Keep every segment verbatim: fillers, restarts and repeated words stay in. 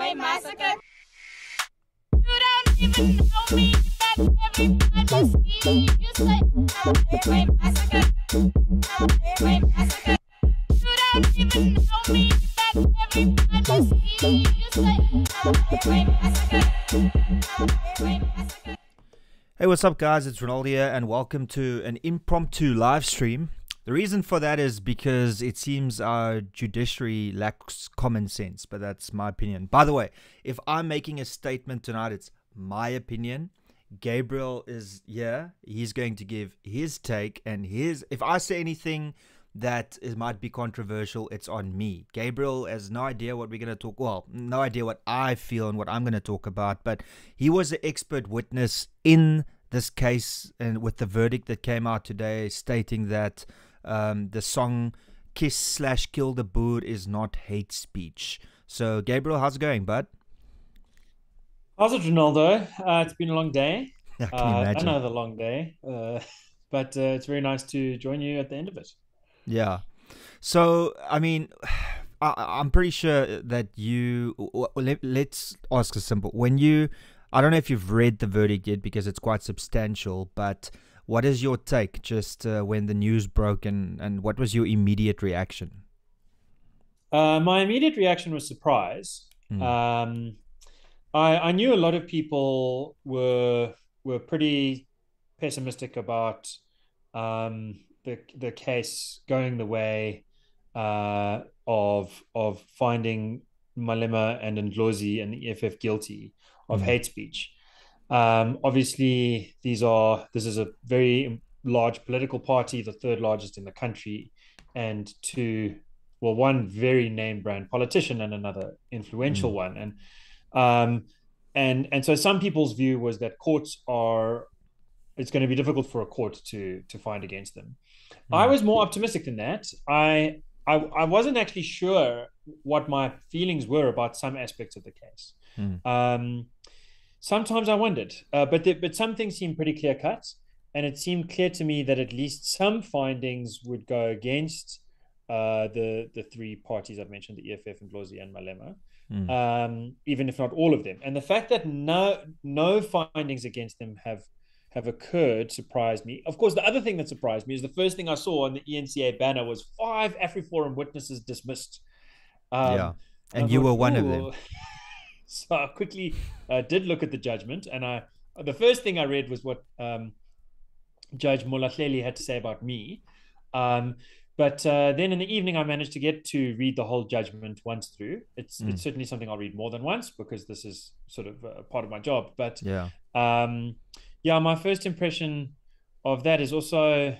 Highway Massacre. You don't even know me, but everybody see you say Highway Massacre. Highway Massacre. You don't even know me, but everybody see you say Highway Massacre. Highway Massacre. Hey, what's up guys, it's Ronald here and welcome to an impromptu live stream. The reason for that is because it seems our judiciary lacks common sense, but that's my opinion. By the way, if I'm making a statement tonight, it's my opinion. Gabriel is here, he's going to give his take, and his, if I say anything that is, might be controversial, it's on me. Gabriel has no idea what we're going to talk, well, no idea what I feel and what I'm going to talk about, but he was an expert witness in this case, and with the verdict that came out today stating that um, the song Kiss slash Kill the Boer is not hate speech. So Gabriel, how's it going, bud? How's it, Ronaldo? Uh, it's been a long day. I can uh, imagine. Another long day, uh, but uh, it's very nice to join you at the end of it. Yeah. So, I mean, I, I'm pretty sure that you, let, let's ask a simple, when you, I don't know if you've read the verdict yet because it's quite substantial, but what is your take just uh, when the news broke, and, and what was your immediate reaction? Uh, my immediate reaction was surprise. Mm. Um, I, I knew a lot of people were were pretty pessimistic about um, the the case going the way uh, of of finding Malema and Ndlozi and the E F F guilty of Mm. hate speech. Um, obviously, these are this is a very large political party, the third largest in the country, and two, well, one very name brand politician and another influential Mm. one, and um, and and so some people's view was that courts are it's going to be difficult for a court to to find against them. Mm. I was more optimistic than that. I, I I wasn't actually sure what my feelings were about some aspects of the case. Mm. Um, sometimes I wondered, uh, but the, but some things seemed pretty clear cut, and it seemed clear to me that at least some findings would go against uh, the the three parties I've mentioned, the E F F, Ndlozi, and Malema, Mm. um, even if not all of them. And the fact that no no findings against them have have occurred surprised me. Of course, the other thing that surprised me is the first thing I saw on the E N C A banner was five AfriForum witnesses dismissed. Um, Yeah, and I you thought, were one of "Ooh." them. So I quickly uh, did look at the judgment, and I the first thing I read was what um, Judge Molahleli had to say about me. Um, but uh, then in the evening, I managed to get to read the whole judgment once through. It's Mm. it's certainly something I'll read more than once because this is sort of uh, part of my job. But Yeah. um, yeah, my first impression of that is also,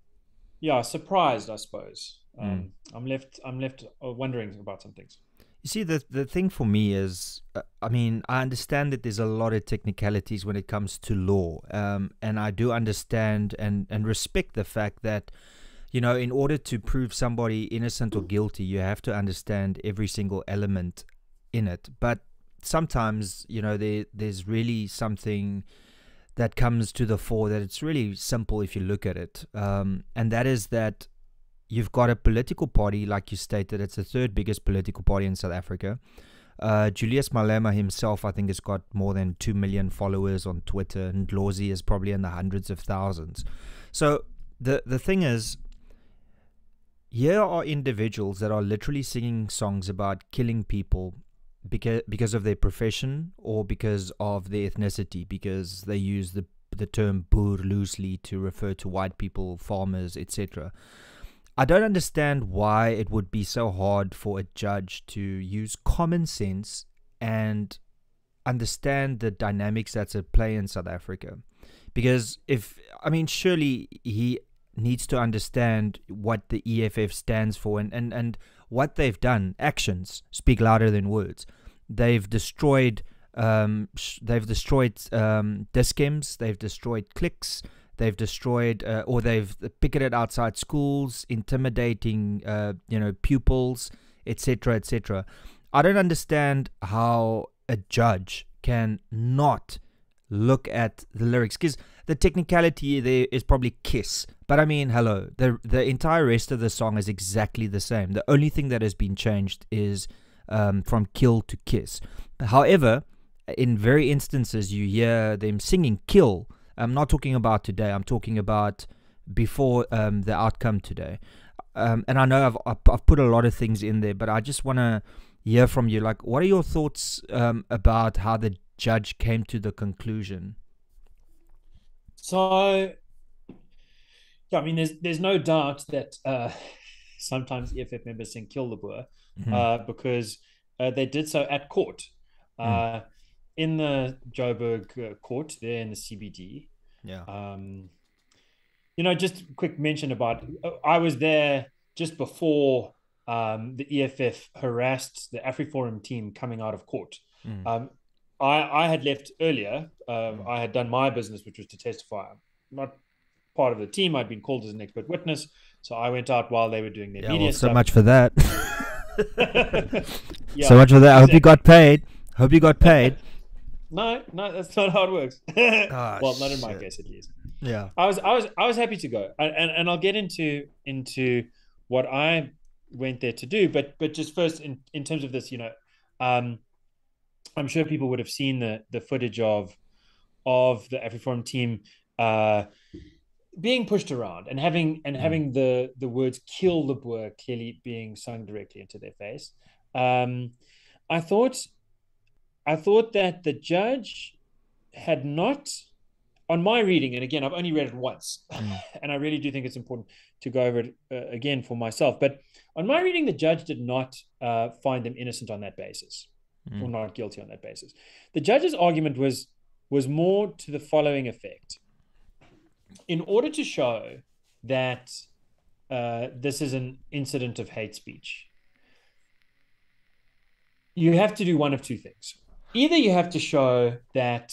yeah, surprised, I suppose. Um, Mm. I'm left I'm left uh, wondering about some things. You see, the the thing for me is, uh, I mean, I understand that there's a lot of technicalities when it comes to law, um, and I do understand and, and respect the fact that, you know, in order to prove somebody innocent or guilty, you have to understand every single element in it. But sometimes, you know, there there's really something that comes to the fore that it's really simple if you look at it, um, and that is that you've got a political party, like you stated, it's the third biggest political party in South Africa. Uh, Julius Malema himself, I think, has got more than two million followers on Twitter, and Ndlozi is probably in the hundreds of thousands. So the, the thing is, here are individuals that are literally singing songs about killing people because, because of their profession or because of their ethnicity, because they use the, the term Boer loosely to refer to white people, farmers, et cetera. I don't understand why it would be so hard for a judge to use common sense and understand the dynamics that's at play in South Africa. Because if, I mean, surely he needs to understand what the E F F stands for, and, and, and what they've done. Actions speak louder than words. They've destroyed, um, sh they've destroyed um, Dis-Chems, they've destroyed cliques. They've destroyed uh, or they've picketed outside schools, intimidating, uh, you know, pupils, et cetera, et cetera. I don't understand how a judge can not look at the lyrics, because the technicality there is probably Kiss. But I mean, hello, the the entire rest of the song is exactly the same. The only thing that has been changed is um, from kill to kiss. However, in very instances, you hear them singing kill. I'm not talking about today. I'm talking about before um, the outcome today. Um, and I know I've, I've put a lot of things in there, but I just want to hear from you. Like, what are your thoughts um, about how the judge came to the conclusion? So, yeah, I mean, there's there's no doubt that uh, sometimes E F F members sing "Kill the Boer" Mm-hmm. uh, because uh, they did so at court, uh, mm. in the Joburg uh, court there in the C B D. Yeah. Um, you know, just a quick mention about I was there just before um, the E F F harassed the AfriForum team coming out of court. Mm. Um, I, I had left earlier. Um, I had done my business, which was to testify. I'm not part of the team. I'd been called as an expert witness. So I went out while they were doing their yeah, media well, so stuff. much for that. yeah, so much for that. I exactly. hope you got paid. Hope you got paid. no, no, that's not how it works. oh, well, not in my shit. case, at least. Yeah. I was, I was, I was happy to go. And, and, and I'll get into, into what I went there to do. But, but just first in, in terms of this, you know, um, I'm sure people would have seen the the footage of of the AfriForum team uh, being pushed around and having and mm. having the the words "kill the Boer" clearly being sung directly into their face. Um, I thought I thought that the judge had not, on my reading, and again I've only read it once, mm. and I really do think it's important to go over it uh, again for myself. But on my reading, the judge did not uh, find them innocent on that basis. Mm. Or not guilty on that basis. The judge's argument was was more to the following effect. In order to show that uh, this is an incident of hate speech, you have to do one of two things. Either you have to show that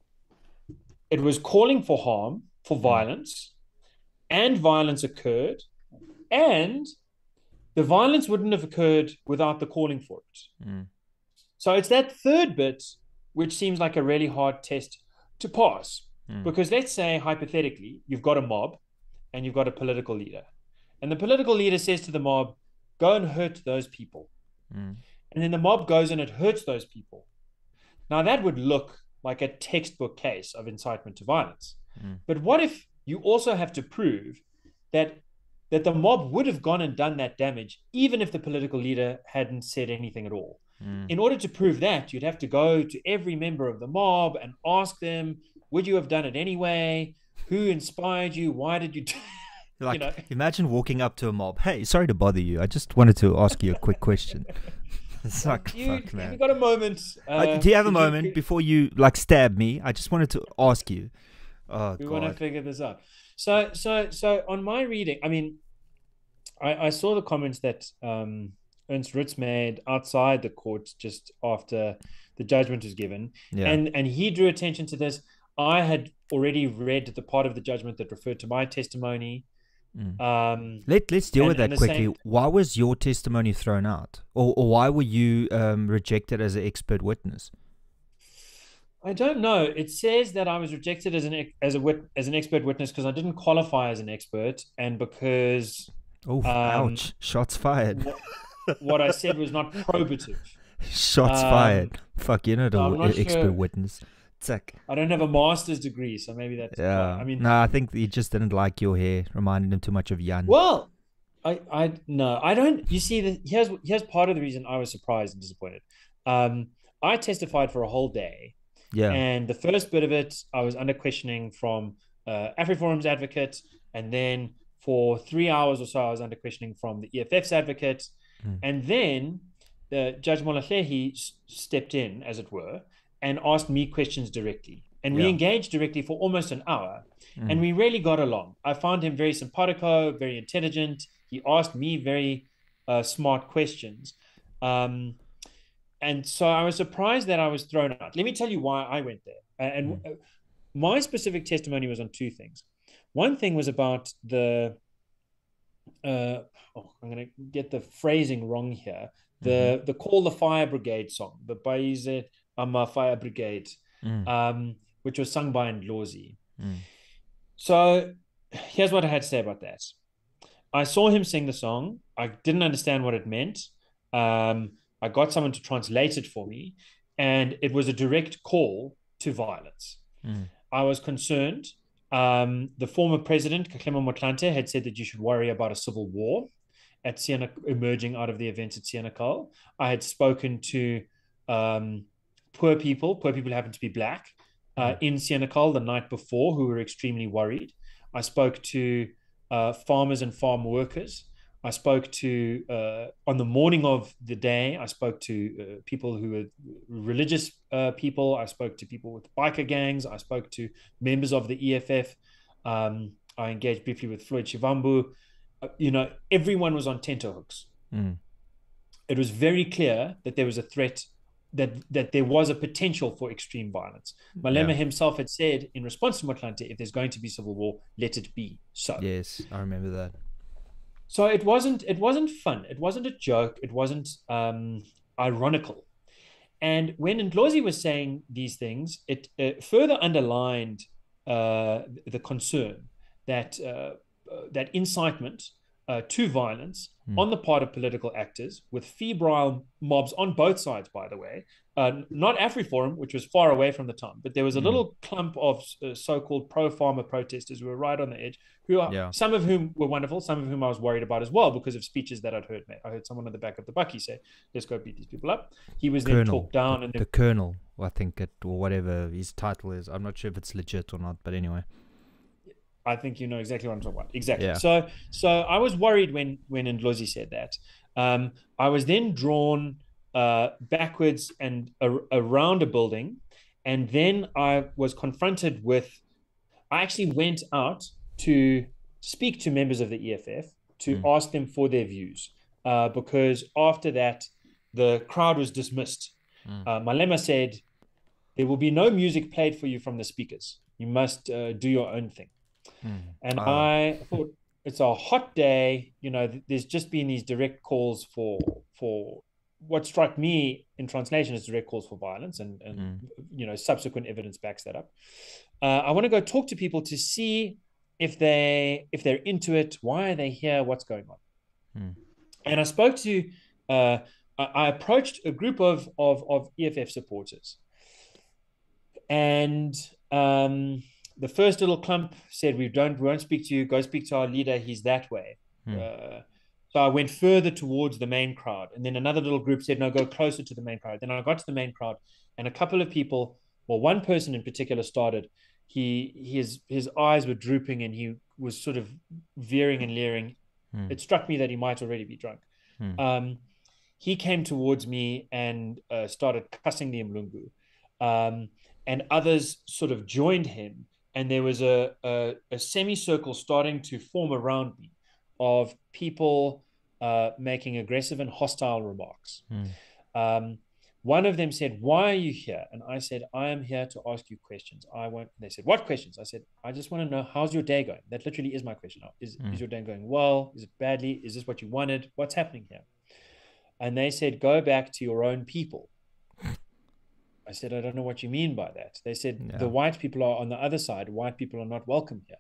it was calling for harm, for violence, and violence occurred, and the violence wouldn't have occurred without the calling for it. Mm. So it's that third bit which seems like a really hard test to pass. Mm. Because let's say, hypothetically, you've got a mob and you've got a political leader. And the political leader says to the mob, go and hurt those people. Mm. And then the mob goes and it hurts those people. Now that would look like a textbook case of incitement to violence. Mm. But what if you also have to prove that, that the mob would have gone and done that damage even if the political leader hadn't said anything at all? Mm. In order to prove that, you'd have to go to every member of the mob and ask them, would you have done it anyway? Who inspired you? Why did you do like, you know? Imagine walking up to a mob. Hey, sorry to bother you. I just wanted to ask you a quick question. It's like, you, fuck, man. Have you got a moment? Uh, uh, do you have a you, moment you, before you like stab me? I just wanted to ask you. Oh, we God. want to figure this out. So, so, so on my reading, I mean, I, I saw the comments that um, Ernst Ritz made outside the court just after the judgment was given. Yeah. And, and he drew attention to this. I had already read the part of the judgment that referred to my testimony. Mm. Um, Let, let's deal and, with that quickly. Same... Why was your testimony thrown out? Or, or why were you um, rejected as an expert witness? I don't know. It says that I was rejected as an as a wit, as an expert witness because I didn't qualify as an expert and because... Oh, um, ouch. Shots fired. What, what I said was not probative. Shots um, fired. Fuck, you're not an expert sure. witness. Sick. I don't have a master's degree, so maybe that's... Yeah. I mean... No, I think he just didn't like your hair. Reminded him too much of Jan. Well, I... I no, I don't... You see, the, here's, here's part of the reason I was surprised and disappointed. Um, I testified for a whole day. Yeah. And the first bit of it, I was under questioning from uh, AfriForum's advocate, and then for three hours or so, I was under questioning from the E F F's advocate. Mm. And then the Judge Molahlehi s- stepped in, as it were, and asked me questions directly. And we yeah. engaged directly for almost an hour. Mm. And we really got along. I found him very simpatico, very intelligent. He asked me very uh, smart questions. Um, and so I was surprised that I was thrown out. Let me tell you why I went there. And mm. my specific testimony was on two things. One thing was about the, uh, oh, I'm going to get the phrasing wrong here. The mm-hmm. the Call the Fire Brigade song, the Baize Ama Fire Brigade, mm. um, which was sung by Ndlozi. Mm. So here's what I had to say about that. I saw him sing the song. I didn't understand what it meant. Um, I got someone to translate it for me, and it was a direct call to violence. Mm. I was concerned. Um, the former president, Kgalema Motlanthe, had said that you should worry about a civil war at Siena, emerging out of the events at Senekal. I had spoken to um, poor people, poor people who happen to be black, uh, mm. in Senekal the night before, who were extremely worried. I spoke to uh, farmers and farm workers. I spoke to, uh, on the morning of the day, I spoke to uh, people who were religious uh, people. I spoke to people with biker gangs. I spoke to members of the E F F. Um, I engaged briefly with Floyd Shivambu. Uh, you know, everyone was on tenterhooks. Mm. It was very clear that there was a threat, that that there was a potential for extreme violence. Malema yeah. himself had said in response to Motlanthe, if there's going to be civil war, let it be so. Yes, I remember that. So it wasn't it wasn't fun. It wasn't a joke. It wasn't um, ironical. And when Ndlozi was saying these things, it uh, further underlined uh, the concern that uh, uh, that incitement uh, to violence mm. on the part of political actors, with febrile mobs on both sides, by the way. Uh, not AfriForum, which was far away from the town, but there was a mm. little clump of uh, so-called pro-farmer protesters who were right on the edge, who are, yeah. some of whom were wonderful, some of whom I was worried about as well because of speeches that I'd heard. I heard someone at the back of the bucky say, let's go beat these people up. He was Colonel, then talked down. The, and the then, Colonel, I think, it, or whatever his title is. I'm not sure if it's legit or not, but anyway. I think you know exactly what I'm talking about. Exactly. Yeah. So so I was worried when, when Ndlozi said that. Um, I was then drawn uh, backwards and a, around a building. And then I was confronted with, I actually went out to speak to members of the E F F to mm. ask them for their views. Uh, because after that, the crowd was dismissed. Mm. Uh, Malema said, there will be no music played for you from the speakers. You must uh, do your own thing. Mm. And oh. I thought, it's a hot day. You know, th- there's just been these direct calls for for what struck me in translation as direct calls for violence, and, and mm. you know, subsequent evidence backs that up. Uh, I want to go talk to people to see if they if they're into it. Why are they here? What's going on? Mm. And I spoke to, uh, I, I approached a group of of of E F F supporters, and um. the first little clump said, we don't, we won't speak to you. Go speak to our leader. He's that way. Hmm. Uh, so I went further towards the main crowd. And then another little group said, no, go closer to the main crowd. Then I got to the main crowd, and a couple of people, well, one person in particular started, he, his, his eyes were drooping and he was sort of veering and leering. Hmm. It struck me that he might already be drunk. Hmm. Um, he came towards me and uh, started cussing the Mlungu. Um, and others sort of joined him. And there was a, a, a semicircle starting to form around me of people uh, making aggressive and hostile remarks. Mm. Um, one of them said, why are you here? And I said, I am here to ask you questions. I won't. They said, what questions? I said, I just want to know, how's your day going? That literally is my question. Is, mm. is your day going well? Is it badly? Is this what you wanted? What's happening here? And they said, go back to your own people. I said, I don't know what you mean by that. They said, yeah. the white people are on the other side. White people are not welcome here.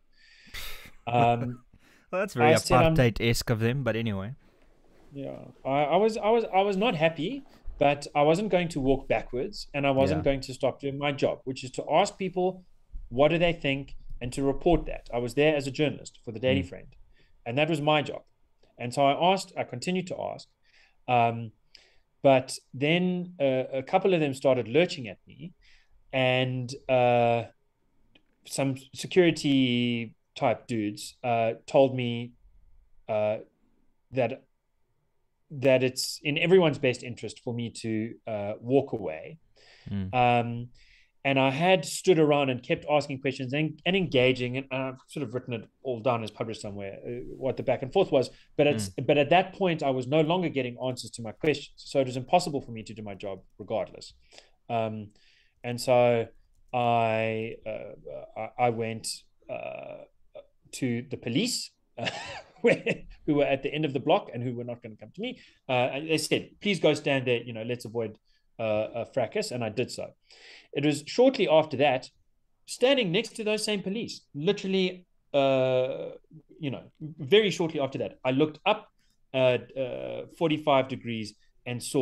Um, well, that's very apartheid-esque of them, but anyway. Yeah, I, I was, I was, I was not happy, but I wasn't going to walk backwards, and I wasn't yeah. going to stop doing my job, which is to ask people, what do they think, and to report that. I was there as a journalist for the Daily mm. Friend, and that was my job. And so I asked, I continued to ask, um, but then uh, a couple of them started lurching at me, and uh, some security type dudes uh, told me uh, that that it's in everyone's best interest for me to uh, walk away. Mm. Um, and I had stood around and kept asking questions and, and engaging, and I've sort of written it all down as published somewhere, uh, what the back and forth was. But it's mm. but at that point, I was no longer getting answers to my questions. So it was impossible for me to do my job regardless. Um, and so I, uh, I, I went uh, to the police, uh, who were at the end of the block and who were not going to come to me. Uh, and they said, please go stand there, you know, let's avoid uh, a fracas. And I did so. It was shortly after that, standing next to those same police, literally, uh, you know, very shortly after that, I looked up at uh, forty-five degrees and saw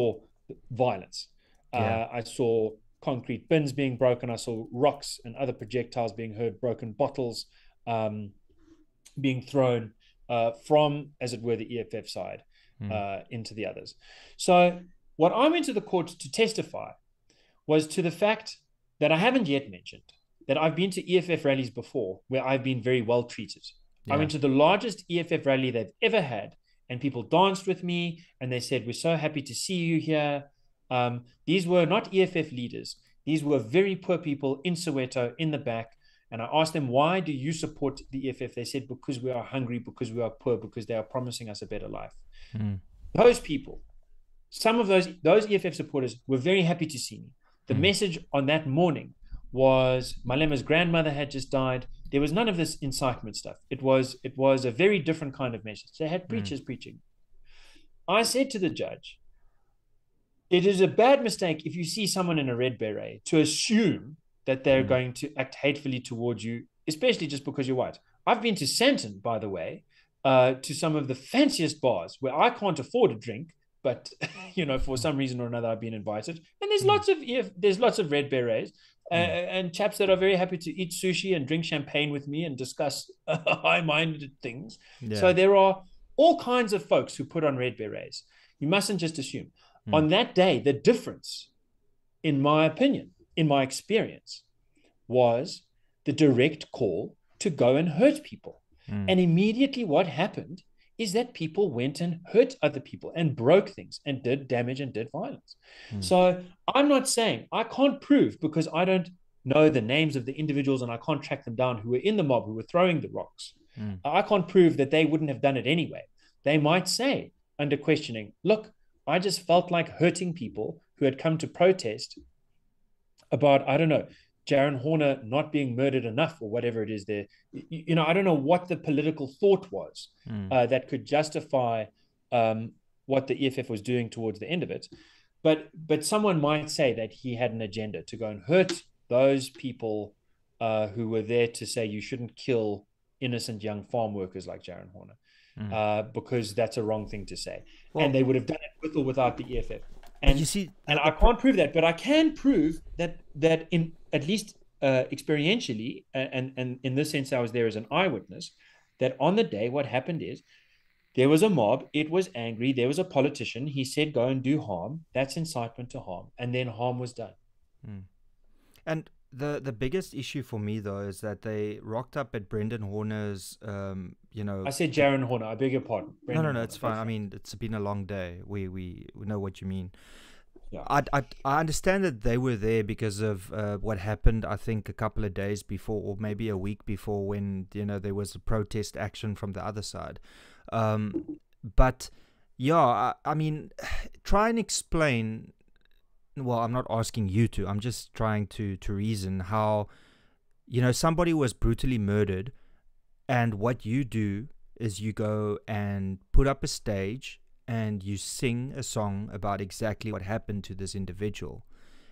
violence. Yeah. Uh, I saw concrete bins being broken. I saw rocks and other projectiles being heard, broken bottles um, being thrown uh, from, as it were, the E F F side Mm. uh, into the others. So what I went to the court to testify was to the fact that I haven't yet mentioned that I've been to E F F rallies before where I've been very well treated. Yeah. I went to the largest E F F rally they've ever had, and people danced with me and they said, "We're so happy to see you here." Um, these were not E F F leaders. These were very poor people in Soweto in the back. And I asked them, "Why do you support the E F F?" They said, "Because we are hungry, because we are poor, because they are promising us a better life." Mm. Those people, some of those, those E F F supporters were very happy to see me. The Mm. message on that morning was Malema's grandmother had just died. There was none of this incitement stuff. It was, it was a very different kind of message. They had preachers mm. preaching. I said to the judge, it is a bad mistake if you see someone in a red beret to assume that they're mm. going to act hatefully towards you, especially just because you're white. I've been to Sandton, by the way, uh, to some of the fanciest bars where I can't afford a drink, but you know, for some reason or another, I've been invited. And there's mm. lots of there's lots of red berets uh, mm. and chaps that are very happy to eat sushi and drink champagne with me and discuss uh, high-minded things. Yeah. So there are all kinds of folks who put on red berets. You mustn't just assume. Mm. On that day, the difference, in my opinion, in my experience, was the direct call to go and hurt people. Mm. And immediately what happened is that people went and hurt other people and broke things and did damage and did violence. Mm. So I'm not saying, I can't prove, because I don't know the names of the individuals and I can't track them down who were in the mob, who were throwing the rocks. Mm. I can't prove that they wouldn't have done it anyway. They might say under questioning, look, I just felt like hurting people who had come to protest about, I don't know, Jaron Horner not being murdered enough or whatever it is there. You, you know, I don't know what the political thought was mm. uh, that could justify um, what the E F F was doing towards the end of it. But but someone might say that he had an agenda to go and hurt those people uh, who were there to say you shouldn't kill innocent young farm workers like Jaron Horner mm. uh, because that's a wrong thing to say. Well, and they would have done it with or without the E F F. And you see, and I can't prove that, but I can prove that that in at least uh, experientially, and and in this sense, I was there as an eyewitness. That on the day, what happened is there was a mob. It was angry. There was a politician. He said, "Go and do harm." That's incitement to harm, and then harm was done. Mm. And the the biggest issue for me though is that they rocked up at Brendan Horner's. Um, you know, I said Jaron Horner. I beg your pardon. Brendan no, no, no, it's fine. I mean, it's been a long day. We we, we know what you mean. Yeah. I, I, I understand that they were there because of uh, what happened, I think, a couple of days before, or maybe a week before, when, you know, there was a protest action from the other side. Um, but, yeah, I, I mean, try and explain, well, I'm not asking you to, I'm just trying to, to reason how, you know, somebody was brutally murdered, and what you do is you go and put up a stage and you sing a song about exactly what happened to this individual.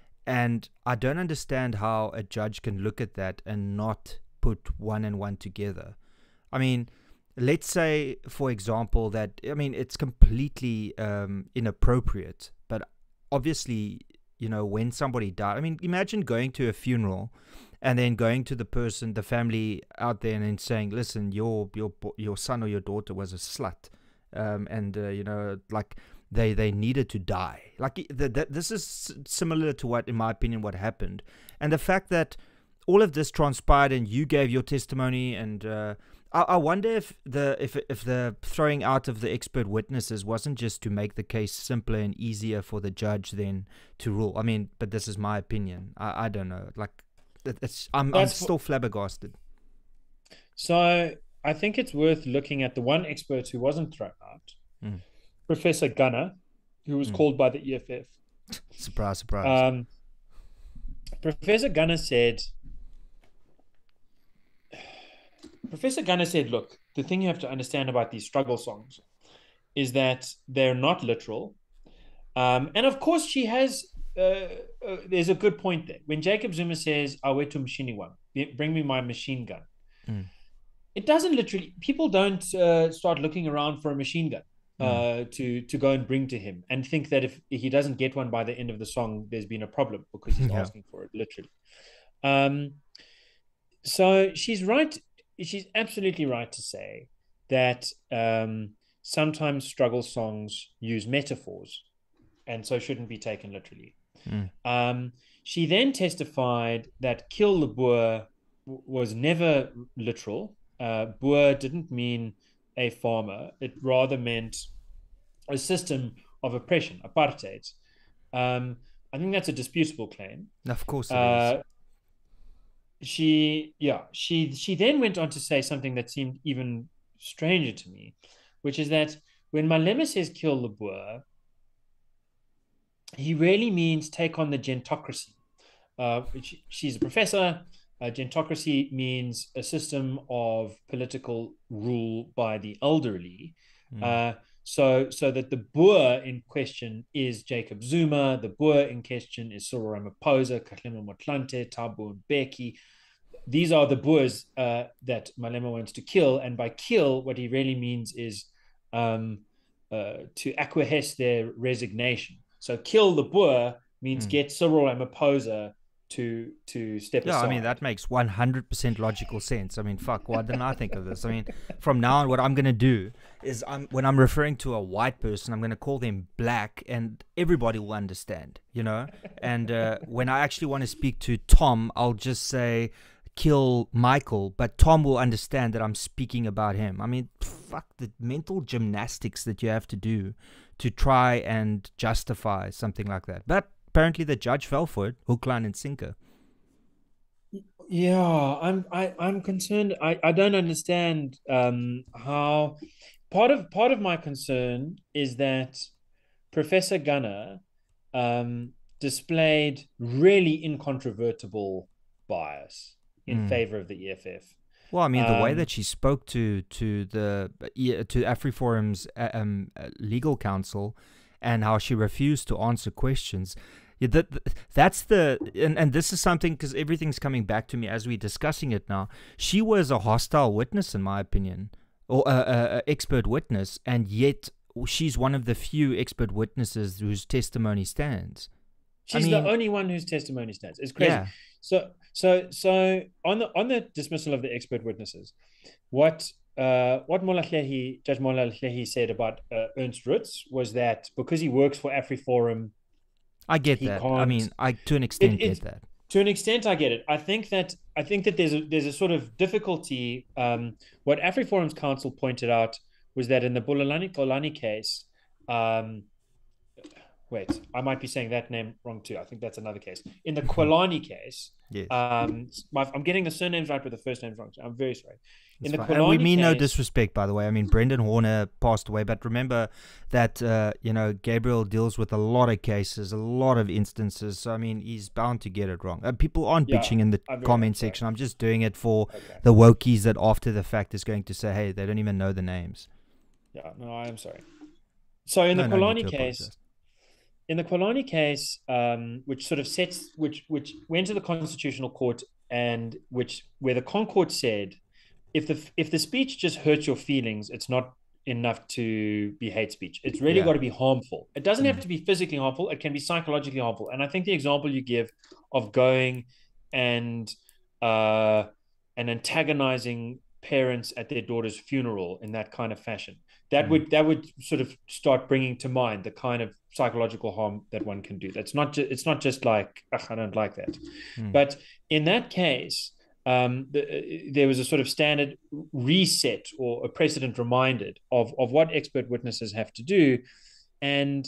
And I don't understand how a judge can look at that and not put one and one together. I mean, let's say, for example, that, I mean, it's completely um, inappropriate, but obviously, you know, when somebody died, I mean, imagine going to a funeral and then going to the person, the family out there, and then saying, listen, your your your son or your daughter was a slut. Um, and, uh, you know, like they, they needed to die. Like the, the, this is similar to what, in my opinion, what happened. And the fact that all of this transpired and you gave your testimony, and uh, I, I wonder if the if if the throwing out of the expert witnesses wasn't just to make the case simpler and easier for the judge then to rule. I mean, but this is my opinion. I, I don't know. Like, it's I'm, I'm still flabbergasted. So I think it's worth looking at the one expert who wasn't thrown out, mm. Professor Gunner, who was mm. called by the E F F. Surprise, surprise. Um, Professor Gunner said, Professor Gunner said, look, the thing you have to understand about these struggle songs is that they're not literal. Um, and of course, she has, uh, uh, there's a good point there. When Jacob Zuma says, Awetu mshiniwan, bring me my machine gun. Mm. It doesn't literally, people don't uh, start looking around for a machine gun. uh, to to go and bring to him, and think that if he doesn't get one by the end of the song, there's been a problem because he's Yeah. asking for it, literally. Um, so she's right. She's absolutely right to say that um, sometimes struggle songs use metaphors, and so shouldn't be taken literally. Mm. Um, she then testified that kill the Boer was never literal. Uh, Boer didn't mean a farmer; it rather meant a system of oppression, apartheid. Um, I think that's a disputable claim. Of course it is. Uh, she, yeah, she she then went on to say something that seemed even stranger to me, which is that when Malema says kill the Boer, he really means take on the gentocracy. Uh, she, she's a professor. Uh, gentocracy means a system of political rule by the elderly. Mm. Uh, so, so that the Boer in question is Jacob Zuma. The Boer in question is Cyril Ramaphosa, Kgalema Motlanthe, Thabo Mbeki. These are the Boers uh, that Malema wants to kill. And by kill, what he really means is um, uh, to acquiesce their resignation. So kill the Boer means Mm. get Cyril Ramaphosa to to step Yeah, aside. I mean, that makes one hundred percent logical sense. I mean, fuck, why didn't I think of this? I mean, from now on, what I'm going to do is I'm when I'm referring to a white person, I'm going to call them black, and everybody will understand, you know? And uh, when I actually want to speak to Tom, I'll just say, kill Michael, but Tom will understand that I'm speaking about him. I mean, fuck, the mental gymnastics that you have to do to try and justify something like that. But apparently the judge fell for it, hook, line, and sinker. Yeah, I'm I, I'm concerned. I, I don't understand um, how part of part of my concern is that Professor Gunner um, displayed really incontrovertible bias in Mm. favor of the E F F. Well, I mean, the way Um, that she spoke to to the uh, to AfriForum's uh, um, uh, legal counsel, and how she refused to answer questions, yeah, that that's the and, and this is something, because everything's coming back to me as we're discussing it now. She was a hostile witness, in my opinion, or a, a, a expert witness, and yet she's one of the few expert witnesses whose testimony stands. She's mean- the only one whose testimony stands. It's crazy. Yeah. So so so on the on the dismissal of the expert witnesses, what uh what Molahlehi, Judge Molahlehi said about uh, Ernst Rutz was that because he works for AfriForum, I get He that. I can't- mean, I to an extent it's- get that. to an extent I get it. I think that I think that there's a there's a sort of difficulty. Um, what AfriForum's counsel pointed out was that in the Bulelani Kolani case, um, wait, I might be saying that name wrong too. I think that's another case. In the Kolani case, Yes. um, my, I'm getting the surnames right, but the first name's wrong. I'm very sorry. In It's the fine. And we Kolani mean no case- disrespect, by the way. I mean, Brendan Horner passed away, but remember that, uh, you know, Gabriel deals with a lot of cases, a lot of instances. So, I mean, he's bound to get it wrong. Uh, people aren't Yeah, bitching in the I'm very comment sorry. section. I'm just doing it for Okay. the wokies that after the fact is going to say, hey, they don't even know the names. Yeah, no, I am sorry. So in the No, no Kolani need to case, apologize. in the Kolani case, um, which sort of sets, which which went to the Constitutional Court, and which where the Concord said, if the if the speech just hurts your feelings, it's not enough to be hate speech. It's really Yeah. got to be harmful. It doesn't have Mm. to be physically harmful. It can be psychologically harmful. And I think the example you give of going and uh, and antagonizing parents at their daughter's funeral in that kind of fashion, that Mm. would that would sort of start bringing to mind the kind of psychological harm that one can do. That's not just it's not just like, ugh, I don't like that. Mm. But in that case, um, the, uh, there was a sort of standard reset or a precedent reminded of of what expert witnesses have to do, and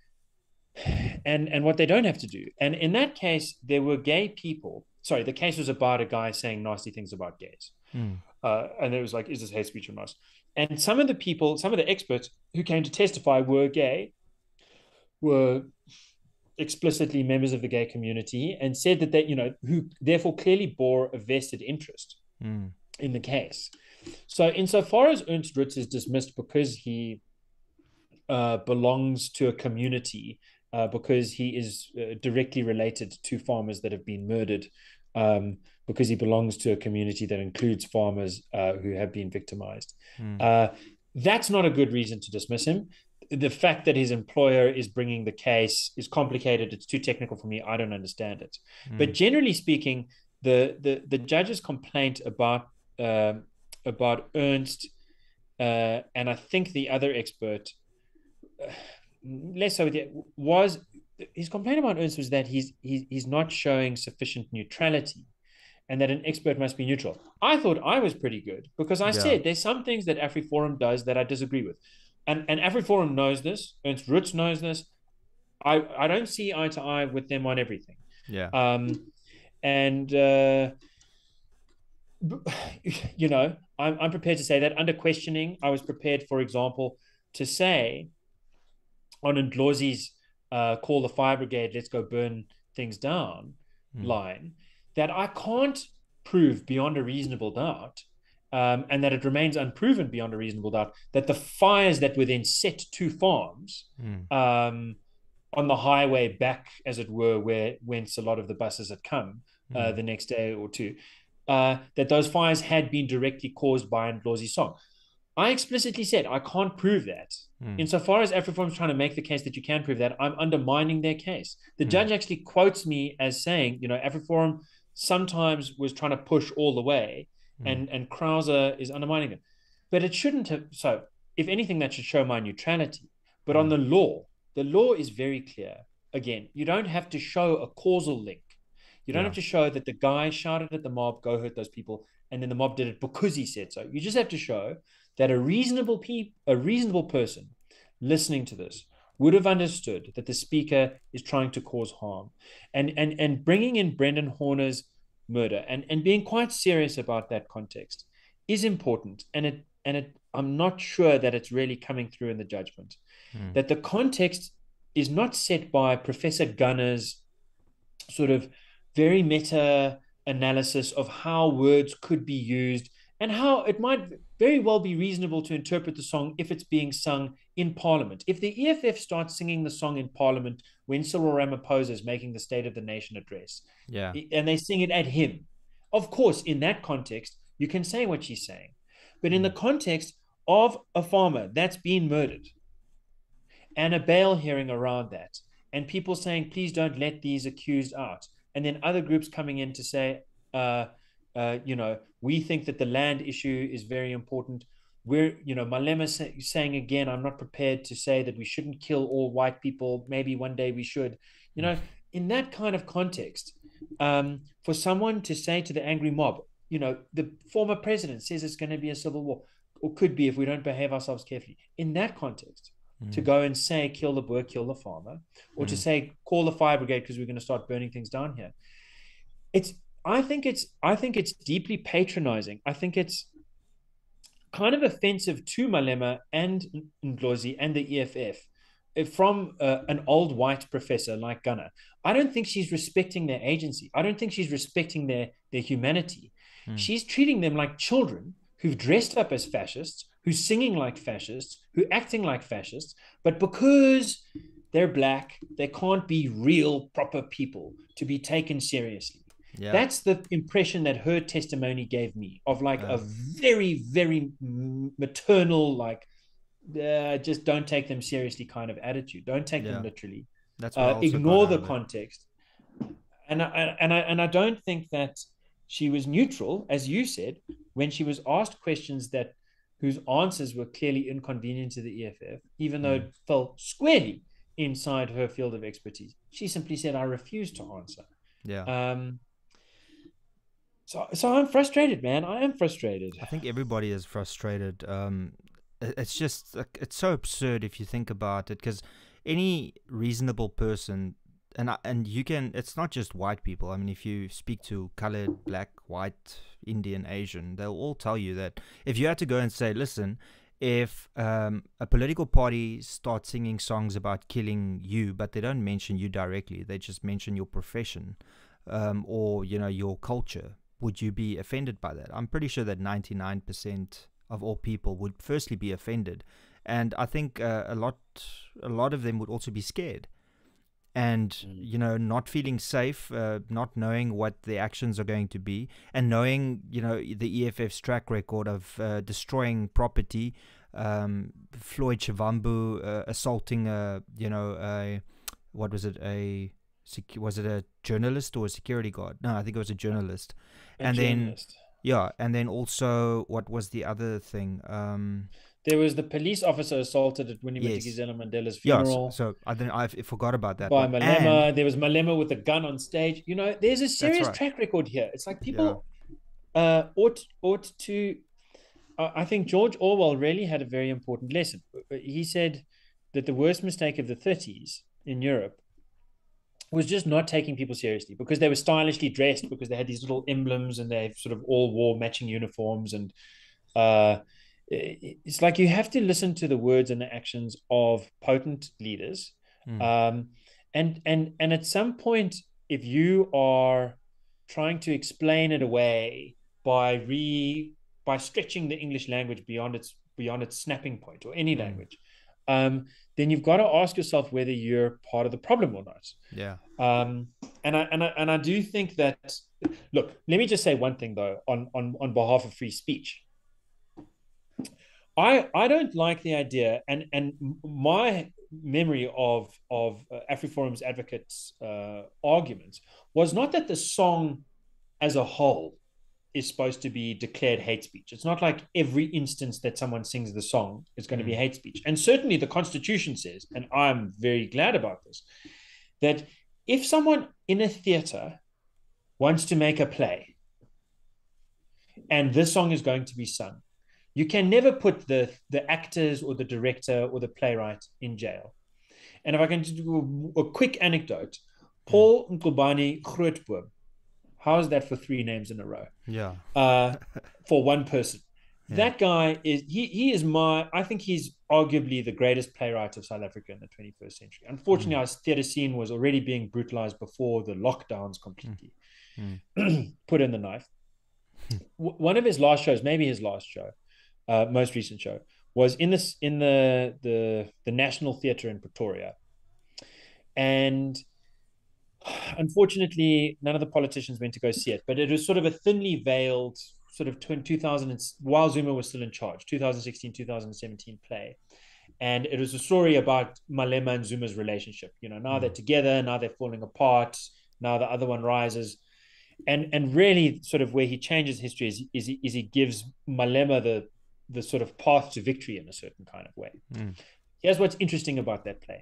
and and what they don't have to do. And in that case, there were gay people. Sorry, the case was about a guy saying nasty things about gays. Mm. Uh, and it was like, is this hate speech or not? And some of the people, some of the experts who came to testify were gay, were explicitly members of the gay community, and said that they, you know, who therefore clearly bore a vested interest Mm. in the case. So insofar as Ernst Rutz is dismissed because he uh, belongs to a community, uh, because he is uh, directly related to farmers that have been murdered, um, because he belongs to a community that includes farmers uh, who have been victimized. Mm. Uh, that's not a good reason to dismiss him. the fact that his employer is bringing the case is complicated. It's too technical for me. I don't understand it. Mm. But generally speaking, the the the judge's complaint about uh, about Ernst uh, and I think the other expert, uh, less so, was his complaint about Ernst was that he's he's he's not showing sufficient neutrality, and that an expert must be neutral. I thought I was pretty good because I yeah. said there's some things that AfriForum does that I disagree with. And, and AfriForum knows this. Ernst Roots knows this. I, I don't see eye to eye with them on everything. Yeah. Um, and, uh, you know, I'm, I'm prepared to say that under questioning, I was prepared, for example, to say on Ndlozi's uh, call the fire brigade, let's go burn things down mm. line, that I can't prove beyond a reasonable doubt, um, and that it remains unproven beyond a reasonable doubt, that the fires that were then set to farms mm. um, on the highway back, as it were, where whence a lot of the buses had come uh, mm. the next day or two, uh, that those fires had been directly caused by Ndlozi's song. I explicitly said I can't prove that. Mm. Insofar as AfriForum is trying to make the case that you can prove that, I'm undermining their case. The mm. judge actually quotes me as saying, you know, AfriForum sometimes was trying to push all the way, mm. and, and Krauser is undermining it. But it shouldn't have. So, if anything, that should show my neutrality. But mm. on the law, the law is very clear. Again, you don't have to show a causal link. You don't yeah. have to show that the guy shouted at the mob, go hurt those people, and then the mob did it because he said so. You just have to show that a reasonable pe- a reasonable person listening to this would have understood that the speaker is trying to cause harm. And and and bringing in Brendan Horner's murder and, and being quite serious about that context is important. And it and it I'm not sure that it's really coming through in the judgment. Mm. That the context is not set by Professor Gunner's sort of very meta analysis of how words could be used and how it might very well be reasonable to interpret the song if it's being sung in Parliament. If the E F F starts singing the song in Parliament when Cyril Ramaphosa is making the State of the Nation address, yeah, and they sing it at him, of course, in that context, you can say what she's saying. But in the context of a farmer that's been murdered and a bail hearing around that, and people saying, please don't let these accused out, and then other groups coming in to say, uh, uh, you know, we think that the land issue is very important. We're, you know, Malema say, saying again, I'm not prepared to say that we shouldn't kill all white people. Maybe one day we should. You know, in that kind of context, um, for someone to say to the angry mob, you know, the former president says it's going to be a civil war, or could be if we don't behave ourselves carefully. In that context, mm. to go and say, kill the Boer, kill the farmer, or mm. to say, call the fire brigade because we're going to start burning things down here. It's, I think it's, I think it's deeply patronizing. I think it's kind of offensive to Malema and Ndlozi and the E F F from uh, an old white professor like Gunner. I don't think she's respecting their agency. I don't think she's respecting their, their humanity. Mm. She's treating them like children who've dressed up as fascists, who's singing like fascists, who acting like fascists, but because they're black, they can't be real, proper people to be taken seriously. Yeah. That's the impression that her testimony gave me of like uh. a very, very maternal, like, uh, just don't take them seriously kind of attitude. Don't take yeah. them literally. That's uh, ignore the context. And I, and I and I don't think that she was neutral, as you said, when she was asked questions that whose answers were clearly inconvenient to the E F F, even though mm. it fell squarely inside her field of expertise. She simply said, I refuse to answer. Yeah. Um, So, so I'm frustrated, man. I am frustrated. I think everybody is frustrated. Um, it's just, it's so absurd if you think about it, because any reasonable person, and I, and you can, it's not just white people. I mean, if you speak to colored, black, white, Indian, Asian, they'll all tell you that if you had to go and say, listen, if um, a political party starts singing songs about killing you, but they don't mention you directly, they just mention your profession um, or, you know, your culture, would you be offended by that? I'm pretty sure that ninety-nine percent of all people would firstly be offended. And I think uh, a lot a lot of them would also be scared. And, mm. you know, not feeling safe, uh, not knowing what the actions are going to be, and knowing, you know, the E F F's track record of uh, destroying property, um, Floyd Chivambu uh, assaulting a, you know, a, what was it, a, was it a journalist or a security guard? No, I think it was a journalist. A and journalist. then, yeah, and then also, what was the other thing? Um, There was the police officer assaulted at Winnie Yes. Madikizela Mandela's yeah, so, funeral so I didn't, I forgot about that by one. Malema. And There was Malema with a gun on stage. You know, there's a serious right. track record here. It's like people uh, ought ought to. Uh, I think George Orwell really had a very important lesson. He said that the worst mistake of the thirties in Europe was just not taking people seriously because they were stylishly dressed, because they had these little emblems and they sort of all wore matching uniforms. And uh, it's like you have to listen to the words and the actions of potent leaders. Mm. Um, and, and, and at some point, if you are trying to explain it away by re by stretching the English language beyond its beyond its snapping point, or any mm. language, um, then you've got to ask yourself whether you're part of the problem or not. Yeah. Um, and I and I and I do think that. Look, let me just say one thing though, on on on behalf of free speech. I I don't like the idea, and and my memory of of uh, AfriForum's advocates' uh, arguments was not that the song as a whole is supposed to be declared hate speech. It's not like every instance that someone sings the song is going mm. to be hate speech. And certainly the Constitution says, and I'm very glad about this, that if someone in a theater wants to make a play and this song is going to be sung, you can never put the, the actors or the director or the playwright in jail. And if I can do a, a quick anecdote, Paul Mqubani Grootboom, how is that for three names in a row? Yeah. Uh, for one person. Yeah. That guy is, he he is my, I think he's arguably the greatest playwright of South Africa in the twenty-first century. Unfortunately, mm. our theatre scene was already being brutalized before the lockdowns completely mm. put in the knife. W- one of his last shows, maybe his last show, uh, most recent show, was in this in the the the National Theatre in Pretoria. And unfortunately, none of the politicians went to go see it, but it was sort of a thinly veiled sort of two thousand, while Zuma was still in charge, twenty sixteen, twenty seventeen play. And it was a story about Malema and Zuma's relationship. You know, now mm. they're together, now they're falling apart, now the other one rises. And and really sort of where he changes history is, is, he, is he gives Malema the, the sort of path to victory in a certain kind of way. Mm. Here's what's interesting about that play.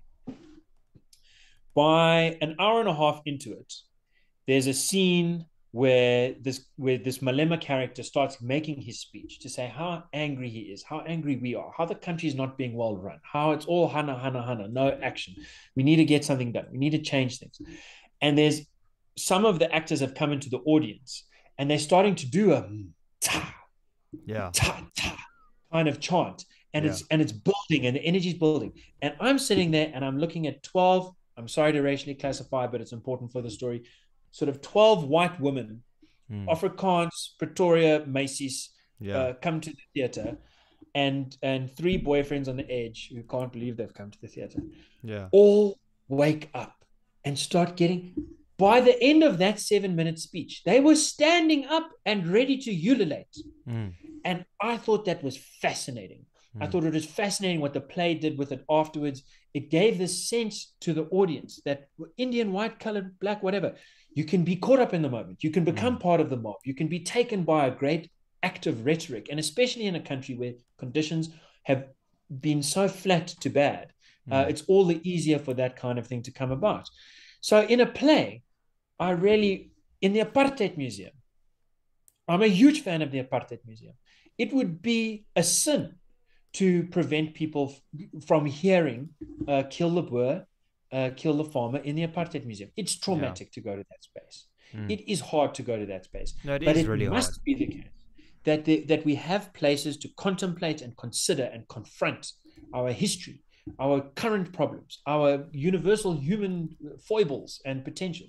By an hour and a half into it, there's a scene where this where this Malema character starts making his speech to say how angry he is, how angry we are, how the country is not being well run, how it's all hana, hana, hana, no action. We need to get something done. We need to change things. And there's some of the actors have come into the audience and they're starting to do a ta, yeah. ta, ta kind of chant. And yeah. it's and it's building and the energy is building. And I'm sitting there and I'm looking at twelve, I'm sorry to racially classify, but it's important for the story, sort of twelve white women, mm. Afrikaans, Pretoria, Macy's, yeah. uh, come to the theater, and and three boyfriends on the edge who can't believe they've come to the theater. Yeah. All wake up and start getting, by the end of that seven minute speech, they were standing up and ready to ululate. Mm. And I thought that was fascinating. I thought it was fascinating what the play did with it afterwards. It gave this sense to the audience that Indian, white, colored, black, whatever, you can be caught up in the moment. You can become mm. part of the mob. You can be taken by a great act of rhetoric. And especially in a country where conditions have been so flat to bad, mm. uh, it's all the easier for that kind of thing to come about. So in a play, I really, in the Apartheid Museum, I'm a huge fan of the Apartheid Museum. It would be a sin to prevent people f- from hearing uh, Kill the Boer, uh, Kill the Farmer in the Apartheid Museum. It's traumatic yeah. to go to that space. Mm. It is hard to go to that space. No, it but is it really must hard. be the case that, the, that we have places to contemplate and consider and confront our history, our current problems, our universal human foibles and potential.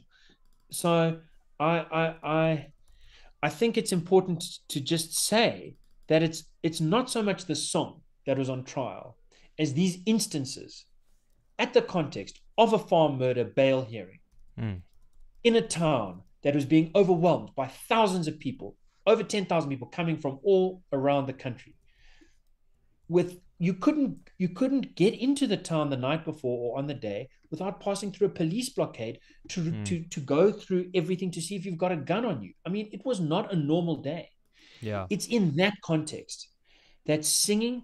So I, I, I, I think it's important to just say that it's it's not so much the song that was on trial as these instances at the context of a farm murder bail hearing mm. in a town that was being overwhelmed by thousands of people, over ten thousand people coming from all around the country, with you couldn't you couldn't get into the town the night before or on the day without passing through a police blockade to Mm. to to go through everything to see if you've got a gun on you. I mean, it was not a normal day. Yeah. It's in that context that singing,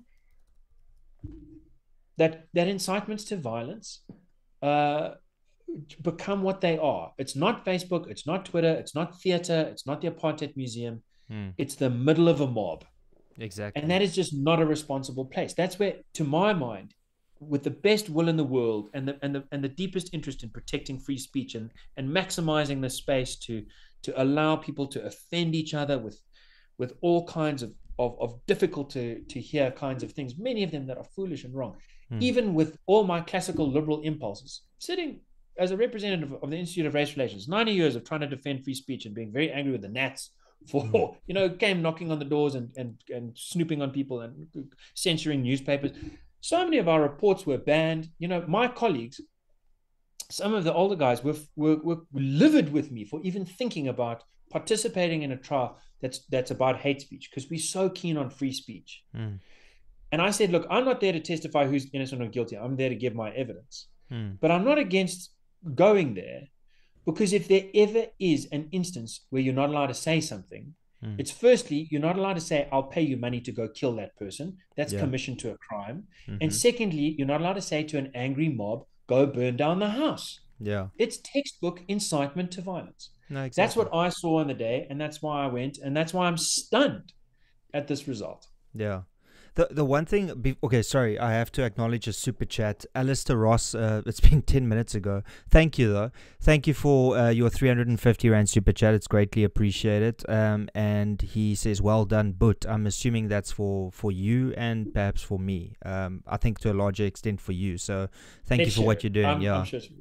that that incitements to violence uh, become what they are. It's not Facebook, it's not Twitter, it's not theater, it's not the Apartheid Museum. Mm. It's the middle of a mob. Exactly. And that is just not a responsible place. That's where, to my mind, with the best will in the world and the and the and the deepest interest in protecting free speech and and maximizing the space to to allow people to offend each other with with all kinds of of, of difficult to to hear kinds of things, many of them that are foolish and wrong. Mm. Even with all my classical liberal impulses, sitting as a representative of the Institute of Race Relations, ninety years of trying to defend free speech and being very angry with the Nats for, mm. you know, came knocking on the doors and, and, and snooping on people and censoring newspapers. So many of our reports were banned. You know, my colleagues, some of the older guys were, were, were livid with me for even thinking about participating in a trial that's, that's about hate speech, because we're so keen on free speech. Mm. And I said, look, I'm not there to testify who's innocent or guilty. I'm there to give my evidence. Mm. But I'm not against going there, because if there ever is an instance where you're not allowed to say something, mm. it's firstly, you're not allowed to say, I'll pay you money to go kill that person. That's yeah. commission to a crime. Mm-hmm. And secondly, you're not allowed to say to an angry mob, go burn down the house. Yeah. It's textbook incitement to violence. No, exactly. That's what I saw on the day. And that's why I went. And that's why I'm stunned at this result. Yeah. The the one thing, be, okay, sorry, I have to acknowledge a super chat. Alistair Ross, uh, it's been ten minutes ago. Thank you, though. Thank you for uh, your three hundred fifty Rand super chat. It's greatly appreciated. Um, and he says, well done, but I'm assuming that's for, for you and perhaps for me. Um, I think to a larger extent for you. So thank Let's you for share. what you're doing. I'm, yeah. I'm sure.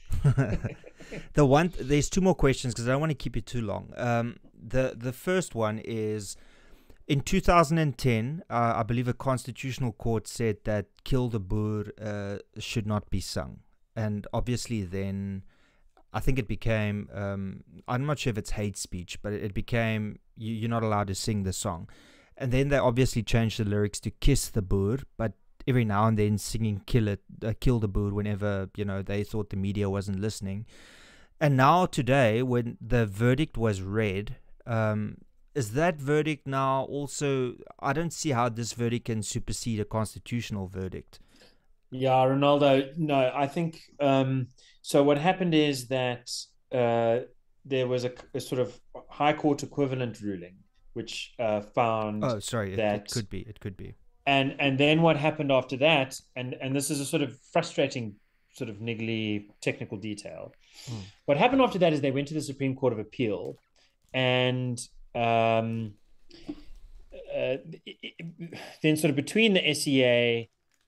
the one, there's two more questions because I don't want to keep it too long. Um, the the first one is, in two thousand ten, uh, I believe a constitutional court said that Kill the Boer uh, should not be sung. And obviously then, I think it became, um, I'm not sure if it's hate speech, but it became, you, you're not allowed to sing the song. And then they obviously changed the lyrics to Kiss the Boer, but every now and then singing Kill it, uh, Kill the Boer whenever, you know, they thought the media wasn't listening. And now today, when the verdict was read, um, is that verdict now also, I don't see how this verdict can supersede a constitutional verdict. Yeah, Ronaldo, no, I think, um, so what happened is that uh, there was a, a sort of high court equivalent ruling, which uh, found Oh, sorry, that... It, it could be, it could be. And and then what happened after that, and, and this is a sort of frustrating, sort of niggly technical detail. Hmm. What happened after that is they went to the Supreme Court of Appeal, and um, uh, then sort of between the S E A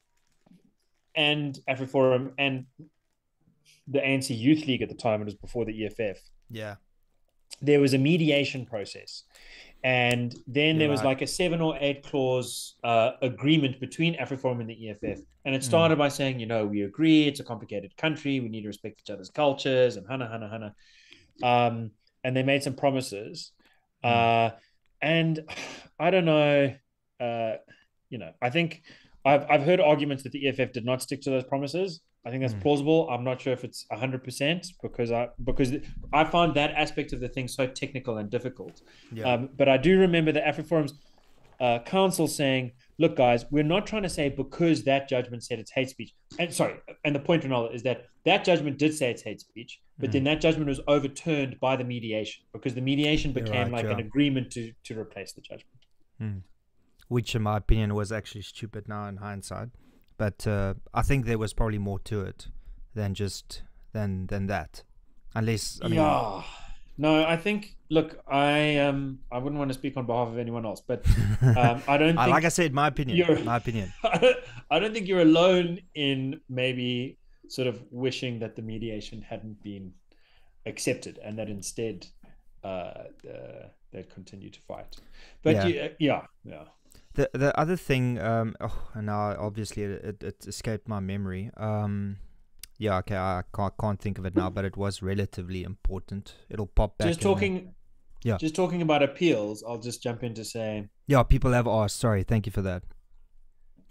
and AfriForum and the A N C Youth League at the time, it was before the E F F. Yeah. There was a mediation process. And then You're there was right. like a seven or eight clause uh, agreement between AfriForum and the E F F. And it started mm. by saying, you know, we agree it's a complicated country. We need to respect each other's cultures and hana, hana, hana. Um, and they made some promises. Mm. Uh, and I don't know, uh, you know, I think I've, I've heard arguments that the E F F did not stick to those promises. I think that's mm. plausible. I'm not sure if it's one hundred percent because I because I find that aspect of the thing so technical and difficult. Yeah. Um, but I do remember the AfriForum's uh, council saying, look, guys, we're not trying to say because that judgment said it's hate speech. And sorry, and the point, Ronaldo, is that that judgment did say it's hate speech, but mm. then that judgment was overturned by the mediation because the mediation became right, like yeah. an agreement to, to replace the judgment. Mm. Which, in my opinion, was actually stupid now in hindsight. But uh, I think there was probably more to it than just than than that, unless I mean, yeah, no, I think. Look, I um, I wouldn't want to speak on behalf of anyone else, but um, I don't. think Like I said, my opinion. My opinion. I don't, I don't think you're alone in maybe sort of wishing that the mediation hadn't been accepted and that instead uh, uh, they'd continue to fight. But yeah, you, yeah. yeah. The the other thing, um, oh, and now obviously it, it escaped my memory. Um, yeah, okay, I can't, can't think of it now, but it was relatively important. It'll pop back. Just talking, the, yeah. Just talking about appeals, I'll just jump in to say. Yeah, people have asked. Sorry, thank you for that.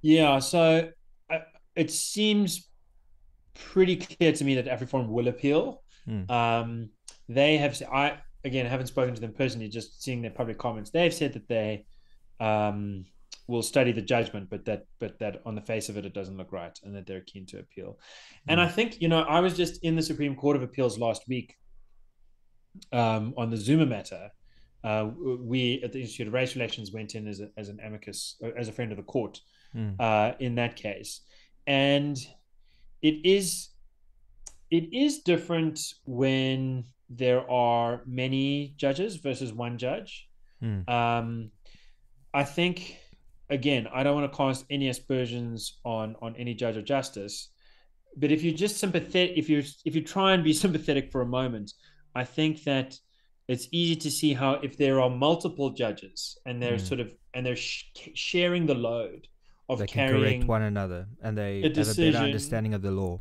Yeah, so uh, it seems pretty clear to me that AfriForum will appeal. Mm. Um, they have, I again haven't spoken to them personally, just seeing their public comments. They've said that they um, will study the judgment, but that but that on the face of it, it doesn't look right, and that they're keen to appeal. And I Mm. think, you know, I was just in the Supreme Court of Appeals last week um, on the Zuma matter. Uh, we at the Institute of Race Relations went in as, a, as an amicus, as a friend of the court Mm. uh, in that case, and it is it is different when there are many judges versus one judge. Mm. Um, I think, again, I don't want to cast any aspersions on on any judge or justice, but if you're just sympathetic, if you if you try and be sympathetic for a moment, I think that it's easy to see how if there are multiple judges and they're Mm. sort of and they're sh- sharing the load of They can correct carrying one another, and a they have a better decision. understanding of the law.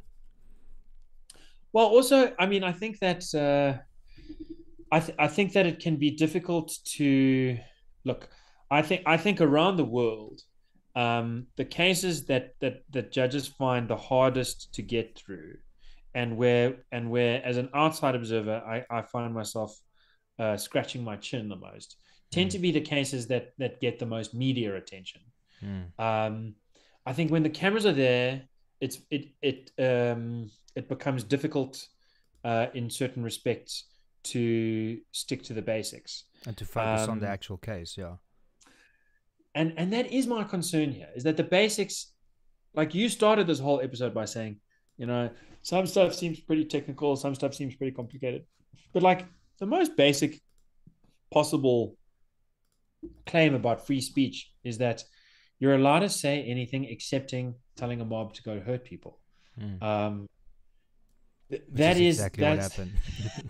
Well, also, I mean, I think that uh, I th- I think that it can be difficult to look. I think I think around the world, um, the cases that that that judges find the hardest to get through, and where and where as an outside observer, I, I find myself uh, scratching my chin the most, tend Mm. to be the cases that that get the most media attention. Mm. Um, I think when the cameras are there, it's it it um, it becomes difficult uh, in certain respects to stick to the basics. And to focus on the Um, actual case, yeah. and and that is my concern here, is that the basics, like you started this whole episode by saying, you know, some stuff seems pretty technical, some stuff seems pretty complicated, but like the most basic possible claim about free speech is that you're allowed to say anything excepting telling a mob to go hurt people. Mm. Um, th- Which that is is exactly what that's happened.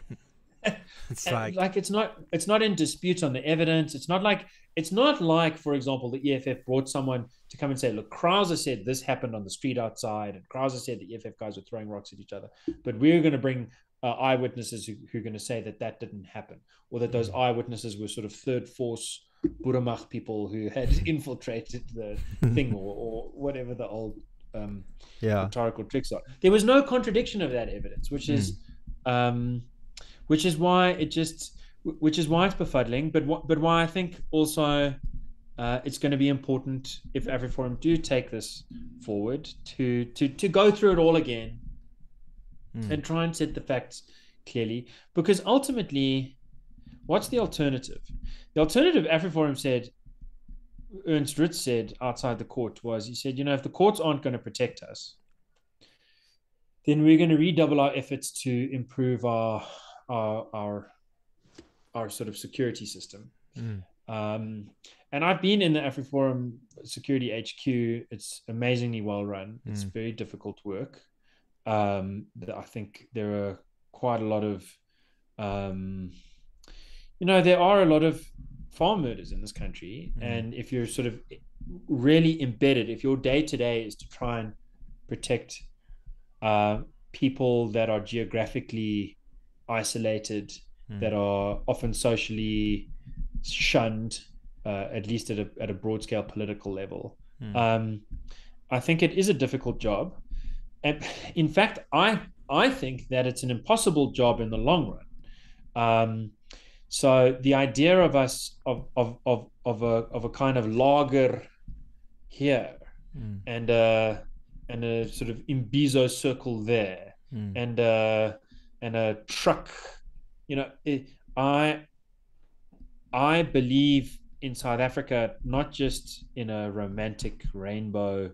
It's like, like, like it's not it's not in dispute on the evidence. It's not like it's not like, for example, the E F F brought someone to come and say, look, Krauser said this happened on the street outside, and Krauser said the E F F guys were throwing rocks at each other, but we're going to bring uh, eyewitnesses who, who are going to say that that didn't happen, or that those Mm. eyewitnesses were sort of third force Burumach people who had infiltrated the thing, or, or whatever the old um, yeah. rhetorical tricks are. There was no contradiction of that evidence, which is um, which is why it just which is why it's befuddling, but but why I think also uh, it's going to be important if AfriForum do take this forward to to to go through it all again Mm. and try and set the facts clearly, because ultimately, what's the alternative? The alternative, AfriForum said, Ernst Ritz said outside the court, was he said, you know, if the courts aren't going to protect us, then we're going to redouble our efforts to improve our our our, our sort of security system. Mm. Um, and I've been in the AfriForum Security H Q. It's amazingly well run. It's Mm. very difficult work. Um, I think there are quite a lot of, um, you know, there are a lot of farm murders in this country. Mm. And if you're sort of really embedded, if your day to day is to try and protect uh, people that are geographically isolated, Mm. that are often socially shunned, uh, at least at a, at a broad scale political level. Mm. Um, I think it is a difficult job. And in fact, I I think that it's an impossible job in the long run. Um, so the idea of us of of of of a of a kind of lager here Mm. and uh and a sort of imbizo circle there Mm. and uh and a truck, you know, it, I I believe in South Africa not just in a romantic rainbow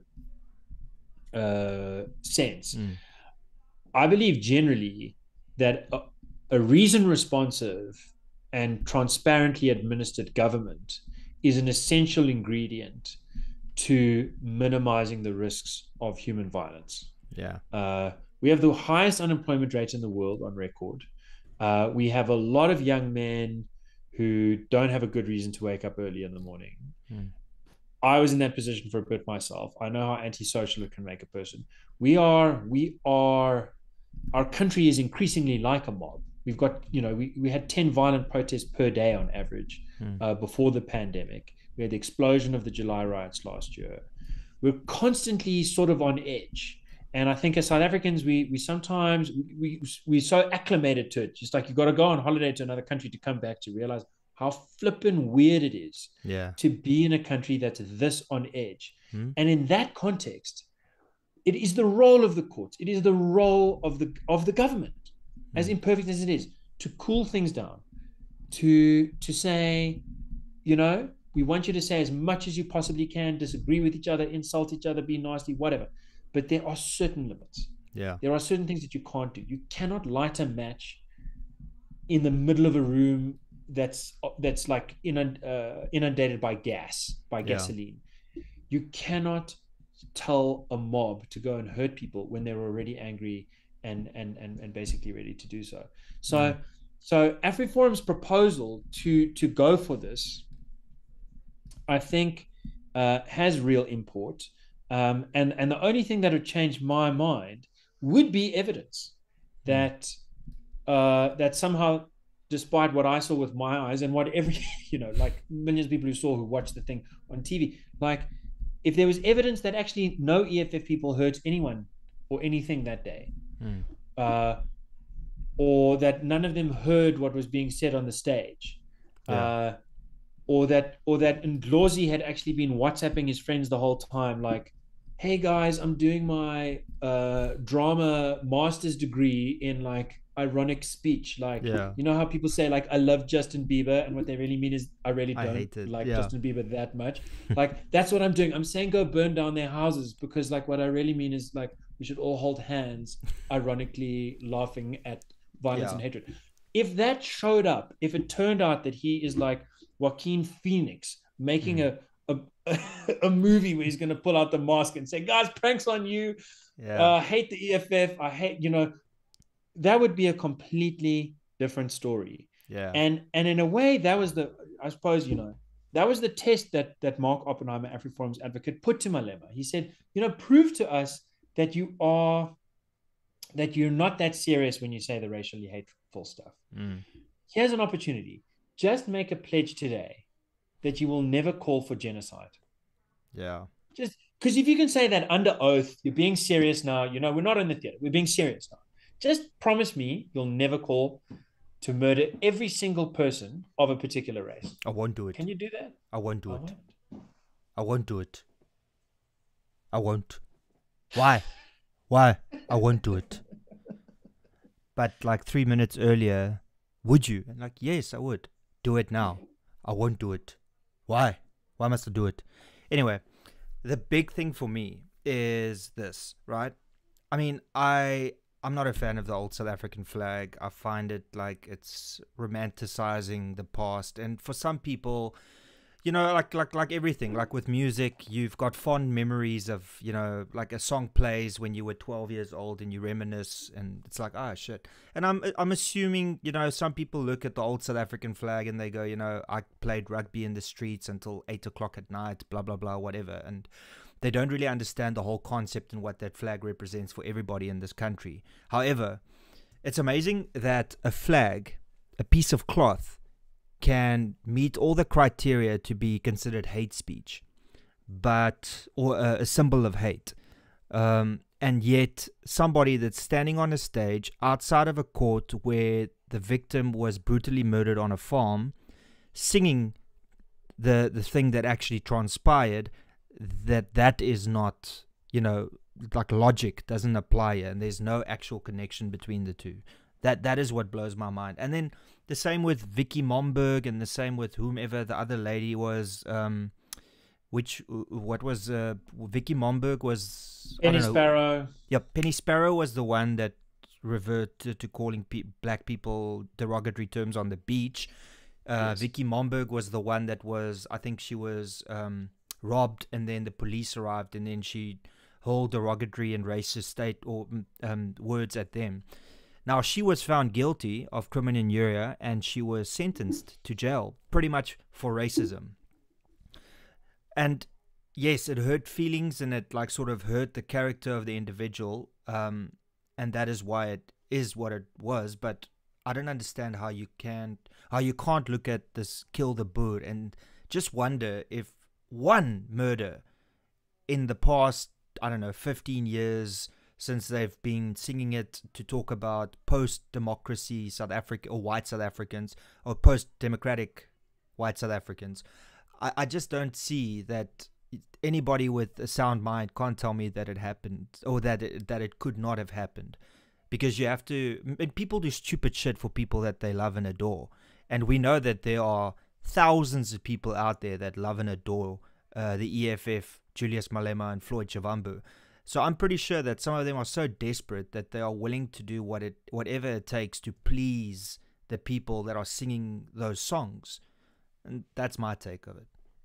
uh, sense. Mm. I believe generally that a, a reason responsive and transparently administered government is an essential ingredient to minimizing the risks of human violence. Yeah. Uh, we have the highest unemployment rate in the world on record. Uh, we have a lot of young men who don't have a good reason to wake up early in the morning. Mm. I was in that position for a bit myself. I know how antisocial it can make a person. We are, we are, our country is increasingly like a mob. We've got, you know, we, we had ten violent protests per day on average Mm. uh, before the pandemic. We had the explosion of the July riots last year. we're constantly sort of on edge. And I think as South Africans, we we sometimes we we're so acclimated to it. Just like you got to go on holiday to another country to come back to realize how flippin' weird it is Yeah. to be in a country that's this on edge. Hmm? And in that context, it is the role of the courts, it is the role of the of the government, as imperfect as it is, to cool things down, to to say, you know, we want you to say as much as you possibly can, disagree with each other, insult each other, be nasty, whatever. But there are certain limits. Yeah. There are certain things that you can't do. You cannot light a match in the middle of a room that's that's like inund, uh, inundated by gas, by Yeah. gasoline. You cannot tell a mob to go and hurt people when they're already angry and and and, and basically ready to do so. So Mm. so AfriForum's proposal to to go for this, I think, uh, has real import. Um, and and the only thing that would change my mind would be evidence that uh, that somehow, despite what I saw with my eyes and what every you know, like millions of people who saw who watched the thing on T V, like if there was evidence that actually no E F F people hurt anyone or anything that day, Mm. uh, or that none of them heard what was being said on the stage, Yeah. uh, or that or that Ndlozi had actually been WhatsApping his friends the whole time, like, "Hey guys, I'm doing my uh, drama master's degree in like ironic speech." Like, Yeah. you know how people say like, "I love Justin Bieber," and what they really mean is, "I really I don't hate it. like Yeah. Justin Bieber that much." Like, that's what I'm doing. I'm saying go burn down their houses, because like what I really mean is like we should all hold hands, ironically laughing at violence Yeah. and hatred. If that showed up, if it turned out that he is like Joaquin Phoenix making Mm. a, a a movie where he's going to pull out the mask and say, "Guys, pranks on you. Yeah. Uh, hate the E F F. I hate," you know, that would be a completely different story. Yeah. And and in a way, that was the, I suppose, you know, that was the test that that Mark Oppenheimer, AfriForum's advocate, put to Malema. He said, you know, prove to us that you are, that you're not that serious when you say the racially hateful stuff. Mm. Here's an opportunity. Just make a pledge today that you will never call for genocide. Yeah. Just because if you can say that under oath, you're being serious now, you know, we're not in the theater, we're being serious now. Just promise me you'll never call to murder every single person of a particular race. I won't do it. Can you do that? I won't do I it. won't. I won't do it. I won't. Why? Why? I won't do it. But like three minutes earlier, would you? And like, yes, I would. Do it now. I won't do it. Why? Why must I do it? Anyway, the big thing for me is this, right? I mean, I I'm not a fan of the old South African flag. I find it like it's romanticizing the past, and for some people, you know, like like like everything, like with music, you've got fond memories of, you know, like a song plays when you were twelve years old and you reminisce, and it's like, ah, shit. And I'm I'm assuming, you know, some people look at the old South African flag and they go, you know, I played rugby in the streets until eight o'clock at night, blah blah blah, whatever, and they don't really understand the whole concept and what that flag represents for everybody in this country. However, it's amazing that a flag, a piece of cloth, can meet all the criteria to be considered hate speech, but or a, a symbol of hate, um, and yet somebody that's standing on a stage outside of a court where the victim was brutally murdered on a farm, singing the the thing that actually transpired, that that is not, you know, like logic doesn't apply here, and there's no actual connection between the two. That that is what blows my mind. And then the same with Vicky Momberg, and the same with whomever the other lady was. Um, which what was uh, Vicky Momberg was Penny I don't know. Sparrow. Yeah, Penny Sparrow was the one that reverted to calling pe- black people derogatory terms on the beach. Uh, Yes. Vicky Momberg was the one that was, I think she was um, robbed, and then the police arrived, and then she hurled derogatory and racist state or um, words at them. Now, she was found guilty of criminal injuria, and she was sentenced to jail, pretty much for racism. And yes, it hurt feelings, and it like sort of hurt the character of the individual, um, and that is why it is what it was. But I don't understand how you can't, how you can't look at this kill the bird and just wonder if one murder in the past, I don't know, fifteen years since they've been singing it to talk about post-democracy South Africa, or white South Africans, or post-democratic white South Africans. I, I just don't see that anybody with a sound mind can't tell me that it happened, or that it, that it could not have happened. Because you have to, and people do stupid shit for people that they love and adore. And we know that there are thousands of people out there that love and adore uh, the E F F, Julius Malema and Floyd Shivambu. So I'm pretty sure that some of them are so desperate that they are willing to do what it, whatever it takes to please the people that are singing those songs. And that's my take of it.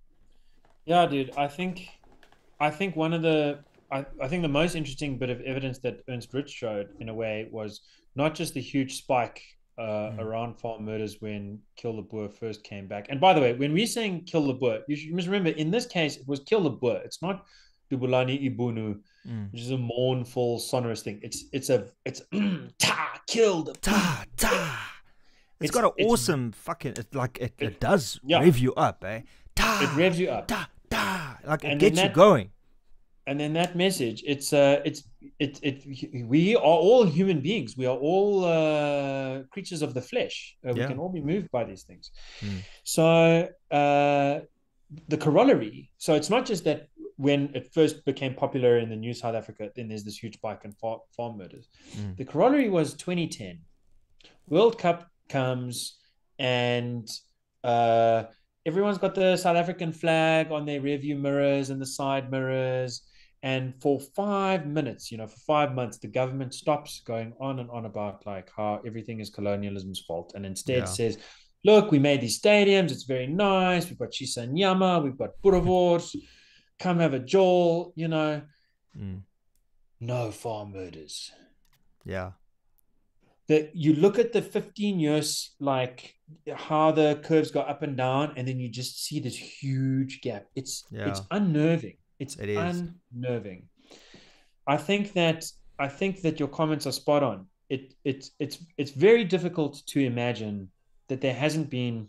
Yeah, dude. I think, I think one of the, I, I think the most interesting bit of evidence that Ernst Rich showed, in a way, was not just the huge spike uh, mm. around farm murders when Kill the Boer first came back. And by the way, when we're saying Kill the Boer, you, should, you must remember, in this case, it was Kill the Boer. It's not Dubulani Ibunu, mm. which is a mournful, sonorous thing. It's it's a it's ta kill the ta ta. It's, it's got an it's, awesome fucking it, like it, it, it does yeah. rev you up, eh? Ta, it revs you up. Ta ta, like it and gets that, you going. And then that message, it's uh, it's it it. We are all human beings. We are all uh, creatures of the flesh. Uh, we yeah. can all be moved by these things. Mm. So uh, the corollary. So it's not just that when it first became popular in the New South Africa, then there's this huge spike in farm, farm murders. Mm. The corollary was twenty ten. World Cup comes and. Uh, Everyone's got the South African flag on their rearview mirrors and the side mirrors. And for five minutes, you know, for five months, the government stops going on and on about like how everything is colonialism's fault. And instead yeah. says, look, we made these stadiums. It's very nice. We've got Chisa Nyama. We've got Boerewors. Come have a jol, you know. Mm. No farm murders. Yeah. That you look at the fifteen years, like how the curves go up and down, and then you just see this huge gap. It's yeah. it's unnerving. It's it is. unnerving. I think that I think that your comments are spot on. It it's it's it's very difficult to imagine that there hasn't been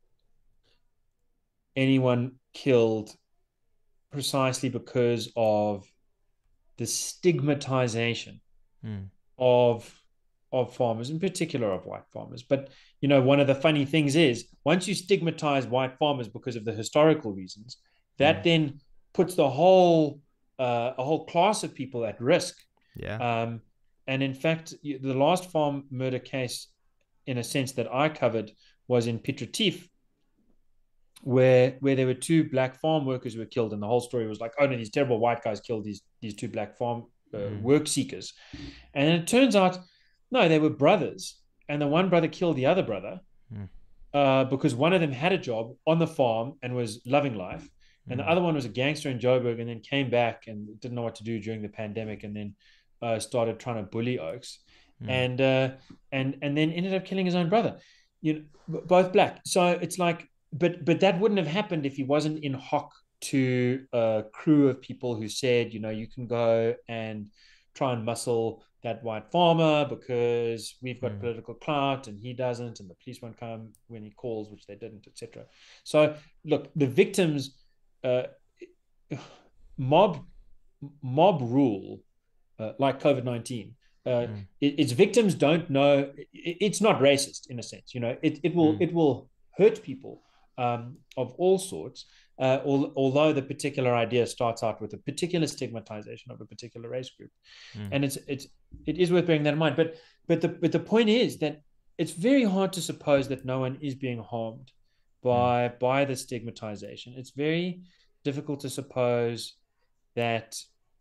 anyone killed precisely because of the stigmatization mm. of of farmers, in particular of white farmers. But, you know, one of the funny things is once you stigmatize white farmers because of the historical reasons, that mm. then puts the whole, uh, a whole class of people at risk. Yeah. Um, and in fact, the last farm murder case, in a sense, that I covered was in Piet Retief, where where there were two black farm workers who were killed. And the whole story was like, oh no, these terrible white guys killed these, these two black farm uh, mm. work seekers. And it turns out, no, they were brothers, and the one brother killed the other brother mm. uh, because one of them had a job on the farm and was loving life, and mm. the other one was a gangster in Joburg and then came back and didn't know what to do during the pandemic, and then uh, started trying to bully Oaks, mm. and uh, and and then ended up killing his own brother. You know, both black. So it's like, but but that wouldn't have happened if he wasn't in hock to a crew of people who said, you know, you can go and try and muscle that white farmer because we've got mm. political clout and he doesn't, and the police won't come when he calls, which they didn't, et cetera. So look, the victims, uh, mob mob rule, uh, like COVID nineteen, uh, mm. it, its victims don't know. It, it's not racist in a sense, you know. It it will mm. it will hurt people um, of all sorts. Uh, al- although the particular idea starts out with a particular stigmatization of a particular race group, mm. and it's it's it is worth bearing that in mind. But but the but the point is that it's very hard to suppose that no one is being harmed by mm. by the stigmatization. It's very difficult to suppose that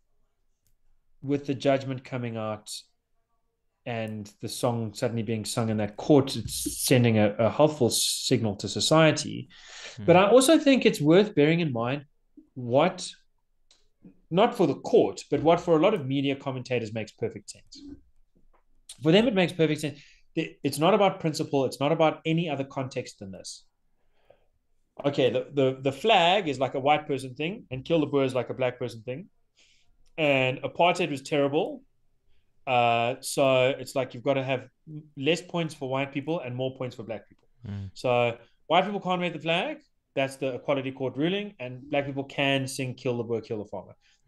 with the judgment coming out and the song suddenly being sung in that court, it's sending a, a helpful signal to society. Mm. But I also think it's worth bearing in mind what, not for the court, but what for a lot of media commentators makes perfect sense. For them, it makes perfect sense. It's not about principle. It's not about any other context than this. Okay, the, the, the flag is like a white person thing, and Kill the Boer is like a black person thing. And apartheid was terrible. Uh, so it's like you've got to have less points for white people and more points for black people. Mm. So white people can't wave the flag. That's the Equality Court ruling. And black people can sing Kill the Boer, Kill the Farmer.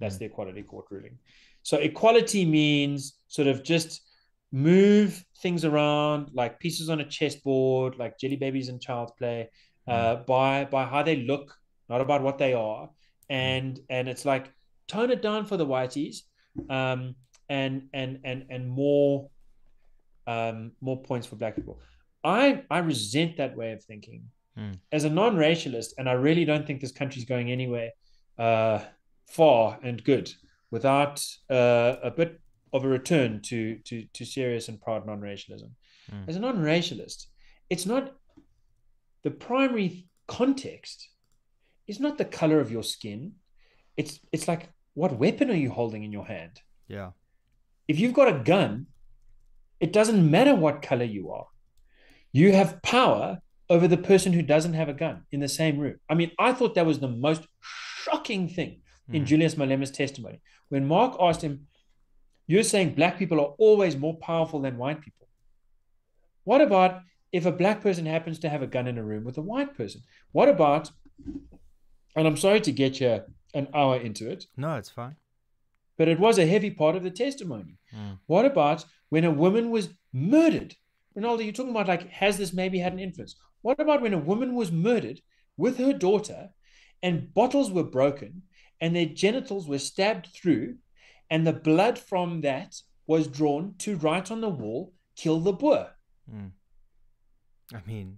That's the Equality Court ruling. So equality means sort of just move things around like pieces on a chessboard, like jelly babies in child's play, uh, mm. by by how they look, not about what they are. And mm. and it's like tone it down for the whiteys, um, and and and and more um, more points for black people. I I resent that way of thinking. Mm. As a non-racialist, and I really don't think this country's going anywhere uh, far and good without uh, a bit of a return to to to serious and proud non-racialism. Mm. As a non-racialist, it's not the primary context is not the color of your skin. It's it's like, what weapon are you holding in your hand? Yeah. If you've got a gun, it doesn't matter what color you are. You have power over the person who doesn't have a gun in the same room. I mean, I thought that was the most shocking thing in mm. Julius Malema's testimony. When Mark asked him, you're saying black people are always more powerful than white people. What about if a black person happens to have a gun in a room with a white person? What about, and I'm sorry to get you an hour into it. No, it's fine. But it was a heavy part of the testimony. Mm. What about when a woman was murdered? Ronaldo, you're talking about like, has this maybe had an influence? What about when a woman was murdered with her daughter and bottles were broken and their genitals were stabbed through and the blood from that was drawn to write on the wall, kill the Boer? Mm. I mean...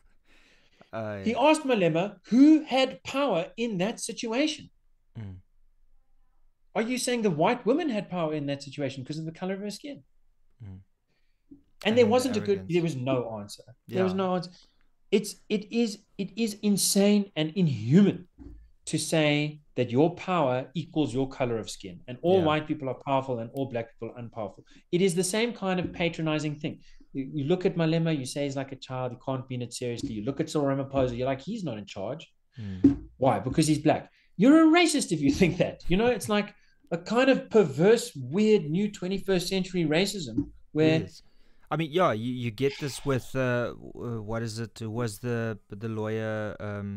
uh, he asked Malema who had power in that situation. Mm. Are you saying the white woman had power in that situation because of the color of her skin? Mm. And there wasn't a good, there was no answer. Yeah. There was no answer. It's, it is, it is insane and inhuman to say that your power equals your color of skin and all yeah. white people are powerful and all black people are unpowerful. It is the same kind of patronizing thing. You, you look at Malema, you say he's like a child, he can't be in it seriously. You look at Cyril Ramaphosa, you're like, he's not in charge. Mm. Why? Because he's black. You're a racist if you think that. You know, it's like a kind of perverse, weird, new twenty-first century racism where... Yes. I mean, yeah, you, you get this with, uh, what is it, was the the lawyer, um,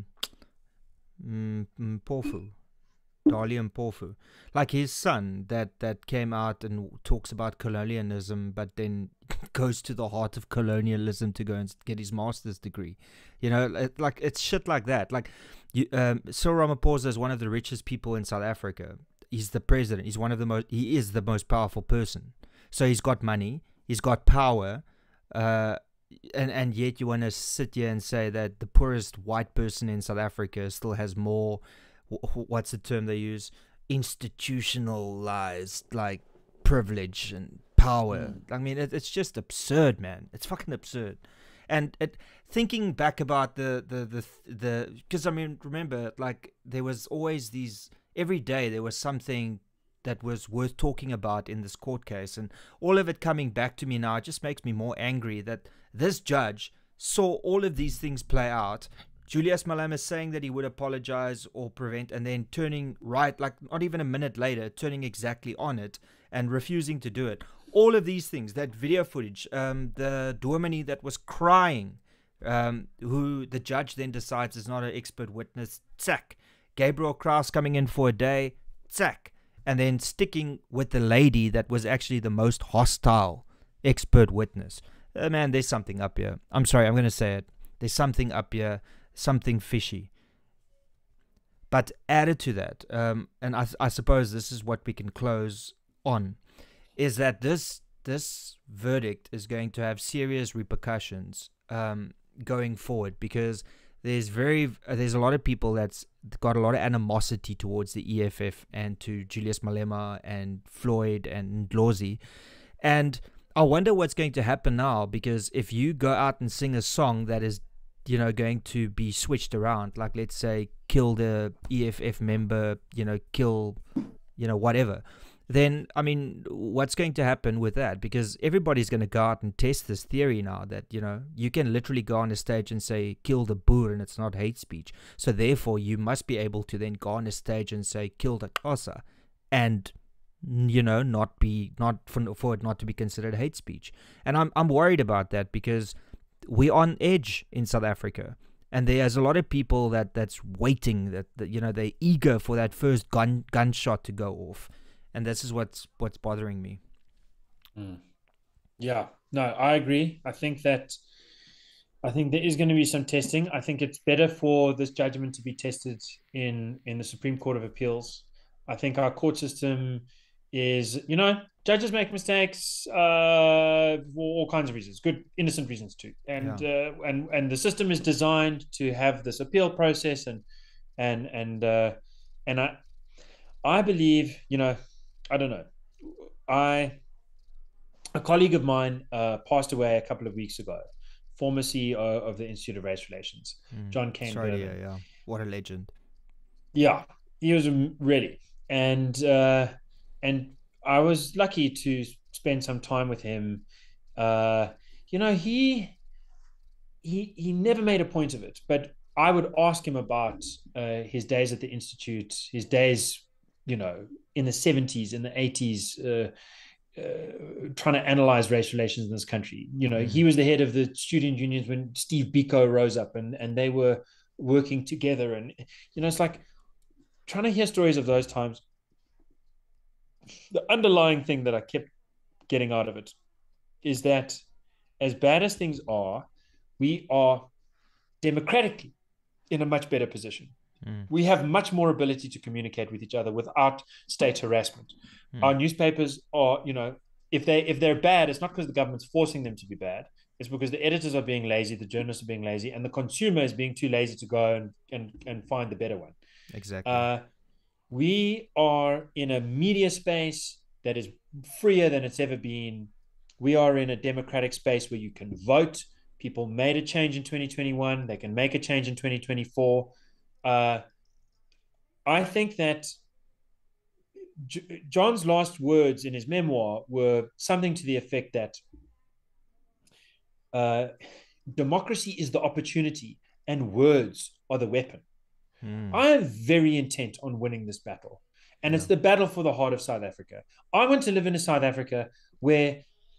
Mpofu, Dali Mpofu, like his son that, that came out and talks about colonialism, but then goes to the heart of colonialism to go and get his master's degree. You know, it, like, it's shit like that. Like, you, um, Cyril Ramaphosa is one of the richest people in South Africa. He's the president. He's one of the most, he is the most powerful person. So he's got money. He's got power, uh, and, and yet you want to sit here and say that the poorest white person in South Africa still has more, what's the term they use, institutionalized, like, privilege and power. Mm. I mean, it, it's just absurd, man. It's fucking absurd. And it, thinking back about the, the, the, the, because, I mean, remember, like, there was always these, every day there was something that was worth talking about in this court case, and all of it coming back to me now, it just makes me more angry that this judge saw all of these things play out. Julius Malema saying that he would apologize or prevent, and then turning right, like not even a minute later, turning exactly on it and refusing to do it. All of these things, that video footage, um, the dominee that was crying, um, who the judge then decides is not an expert witness, sack. Gabriel Kraus coming in for a day, sack. And then sticking with the lady that was actually the most hostile expert witness. Uh, man, there's something up here. I'm sorry, I'm going to say it. There's something up here, something fishy. But added to that, um, and I, I suppose this is what we can close on, is that this this verdict is going to have serious repercussions um, going forward, because there's very uh, there's a lot of people that's got a lot of animosity towards the E F F and to Julius Malema and Floyd and Ndlozi. And I wonder what's going to happen now, because if you go out and sing a song that is, you know, going to be switched around, like let's say kill the E F F member, you know, kill, you know, whatever, then, I mean, what's going to happen with that? Because everybody's going to go out and test this theory now that, you know, you can literally go on a stage and say, kill the Boer, and it's not hate speech. So therefore, you must be able to then go on a stage and say, kill the Xhosa, and, you know, not be, not for, for it not to be considered hate speech. And I'm, I'm worried about that, because we're on edge in South Africa. and there's a lot of people that that's waiting, that, that you know, they're eager for that first gun gunshot to go off, and this is what's what's bothering me. Mm. Yeah, no, I agree. I think that I think there is going to be some testing. I think it's better for this judgment to be tested in in the Supreme Court of Appeals. I think our court system is, you know, judges make mistakes uh, for all kinds of reasons, good, innocent reasons too, and Yeah. uh, and and the system is designed to have this appeal process, and and and uh, and I I believe, you know, I don't know, I a colleague of mine uh, passed away a couple of weeks ago, former C E O of the Institute of Race Relations, Mm. John Kane Sorry, Berman. yeah, yeah. What a legend. Yeah, he was really, and uh, and I was lucky to spend some time with him. Uh, you know, he he he never made a point of it, but I would ask him about uh, his days at the Institute, his days, you know, in the seventies, in the eighties, uh, uh, trying to analyze race relations in this country. You know, Mm. he was the head of the student unions when Steve Biko rose up, and and they were working together. And you know, it's like trying to hear stories of those times. The underlying thing that I kept getting out of it is that, as bad as things are, we are democratically in a much better position. Mm. We have much more ability to communicate with each other without state harassment. Mm. Our newspapers are, you know, if they if they're bad, it's not because the government's forcing them to be bad. It's because the editors are being lazy, the journalists are being lazy, and the consumer is being too lazy to go and and, and find the better one. Exactly. Uh, we are in a media space that is freer than it's ever been. We are in a democratic space where you can vote. People made a change in twenty twenty-one. They can make a change in twenty twenty-four. Uh, I think that J- John's last words in his memoir were something to the effect that uh, democracy is the opportunity and words are the weapon. Mm. I am very intent on winning this battle. And Yeah. it's the battle for the heart of South Africa. I want to live in a South Africa where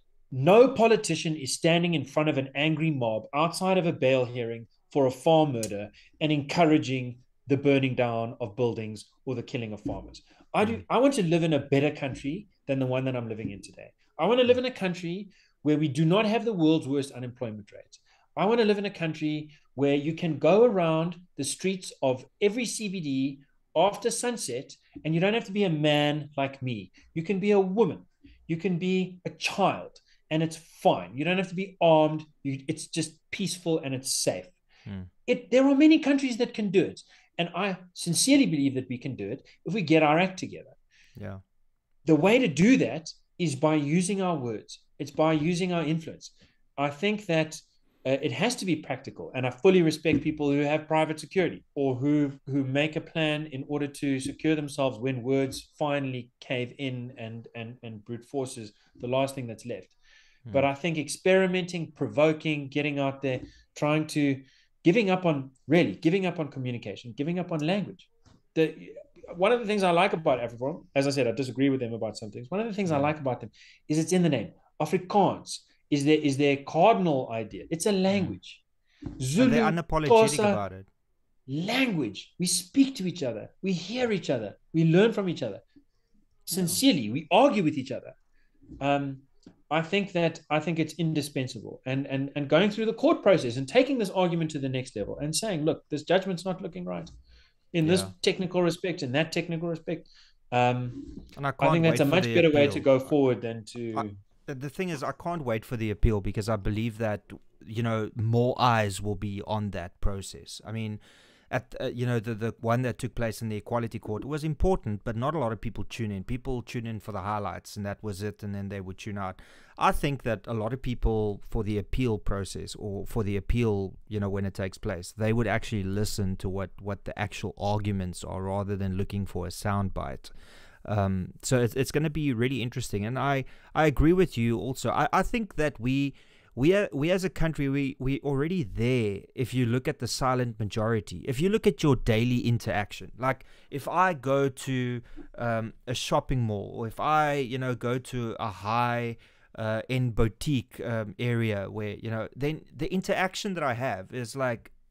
no politician is standing in front of an angry mob outside of a bail hearing for a farm murder and encouraging the burning down of buildings or the killing of farmers. I do. I want to live in a better country than the one that I'm living in today. I want to live in a country where we do not have the world's worst unemployment rate. I want to live in a country where you can go around the streets of every C B D after sunset and you don't have to be a man like me. You can be a woman. You can be a child. And it's fine. You don't have to be armed. You, it's just peaceful and it's safe. Mm. It, there are many countries that can do it. And I sincerely believe that we can do it if we get our act together. Yeah. The way to do that is by using our words. It's by using our influence. I think that uh, it has to be practical. And I fully respect people who have private security or who, who make a plan in order to secure themselves when words finally cave in and, and, and brute force is the last thing that's left. But I think experimenting, provoking, getting out there, trying to, giving up on, really, giving up on communication, giving up on language. The, one of the things I like about AfriForum, as I said, I disagree with them about some things. One of the things I like about them is it's in the name. Afrikaans is their, is their cardinal idea. It's a language. Zulu, And they're unapologetic Xhosa, about it. Language. We speak to each other. We hear each other. We learn from each other. Sincerely, we argue with each other. Um, I think that I think it's indispensable, and and and going through the court process and taking this argument to the next level and saying, look, this judgment's not looking right in this Yeah. technical respect, in that technical respect. Um, And I I think think that's a much better way to go forward than to. I, the, the thing is, I can't wait for the appeal because I believe that, you know, more eyes will be on that process. I mean, at uh, you know, the the one that took place in the Equality Court was important, but not a lot of people tune in. People tune in for the highlights, and that was it, and then they would tune out. I think that a lot of people, for the appeal process or for the appeal, you know, when it takes place, they would actually listen to what what the actual arguments are rather than looking for a soundbite. Um, so it's it's going to be really interesting, and I I agree with you also. I I think that we. We are, we as a country, we we already there. If you look at the silent majority, if you look at your daily interaction, like if I go to um, a shopping mall, or if I you know go to a high uh, end boutique um, area where you know then the interaction that I have is like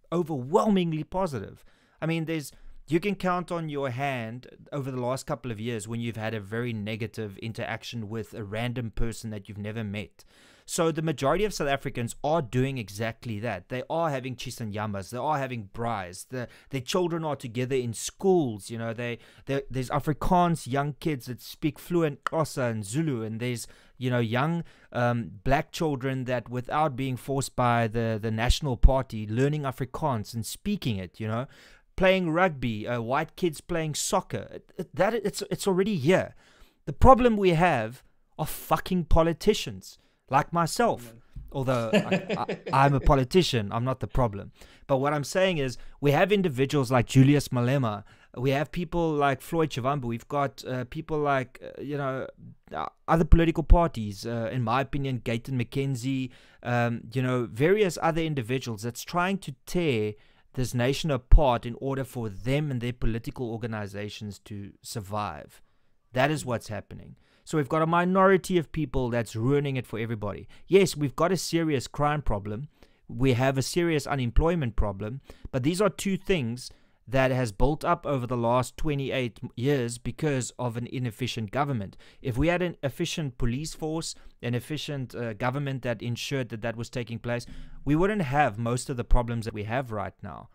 overwhelmingly positive. I mean, there's you can count on your hand over the last couple of years when you've had a very negative interaction with a random person that you've never met. So the majority of South Africans are doing exactly that. They are having chisanyamas. They are having braais. The, their children are together in schools. You know, they, they there's Afrikaans young kids that speak fluent Xhosa and Zulu, and there's you know young um, black children that, without being forced by the the National Party, learning Afrikaans and speaking it. You know, playing rugby. Uh, white kids playing soccer. It, it, that it's it's already here. The problem we have are fucking politicians. Like myself, although I, I, I'm a politician, I'm not the problem. But what I'm saying is we have individuals like Julius Malema. We have people like Floyd Shivambu. We've got uh, people like, uh, you know, uh, other political parties. Uh, in my opinion, Gayton McKenzie, um, you know, various other individuals that's trying to tear this nation apart in order for them and their political organizations to survive. That is what's happening. So we've got a minority of people that's ruining it for everybody. Yes, we've got a serious crime problem. We have a serious unemployment problem. But these are two things that has built up over the last twenty-eight years because of an inefficient government. If we had an efficient police force, an efficient uh, government that ensured that that was taking place, we wouldn't have most of the problems that we have right now.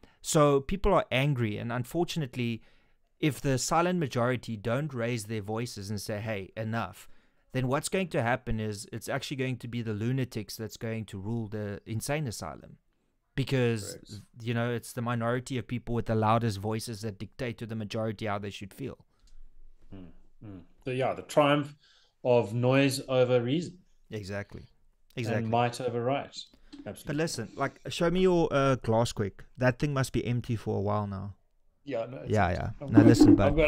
So people are angry, and unfortunately, if the silent majority don't raise their voices and say, hey, enough, then what's going to happen is it's actually going to be the lunatics that's going to rule the insane asylum. Because, Correct. you know, it's the minority of people with the loudest voices that dictate to the majority how they should feel. Mm, mm. So, yeah, the triumph of noise over reason. Exactly. Exactly. And might over right. Absolutely. But listen, like, show me your uh, glass quick. That thing must be empty for a while now. Yeah, no, yeah, yeah. I'm no, gonna, listen, but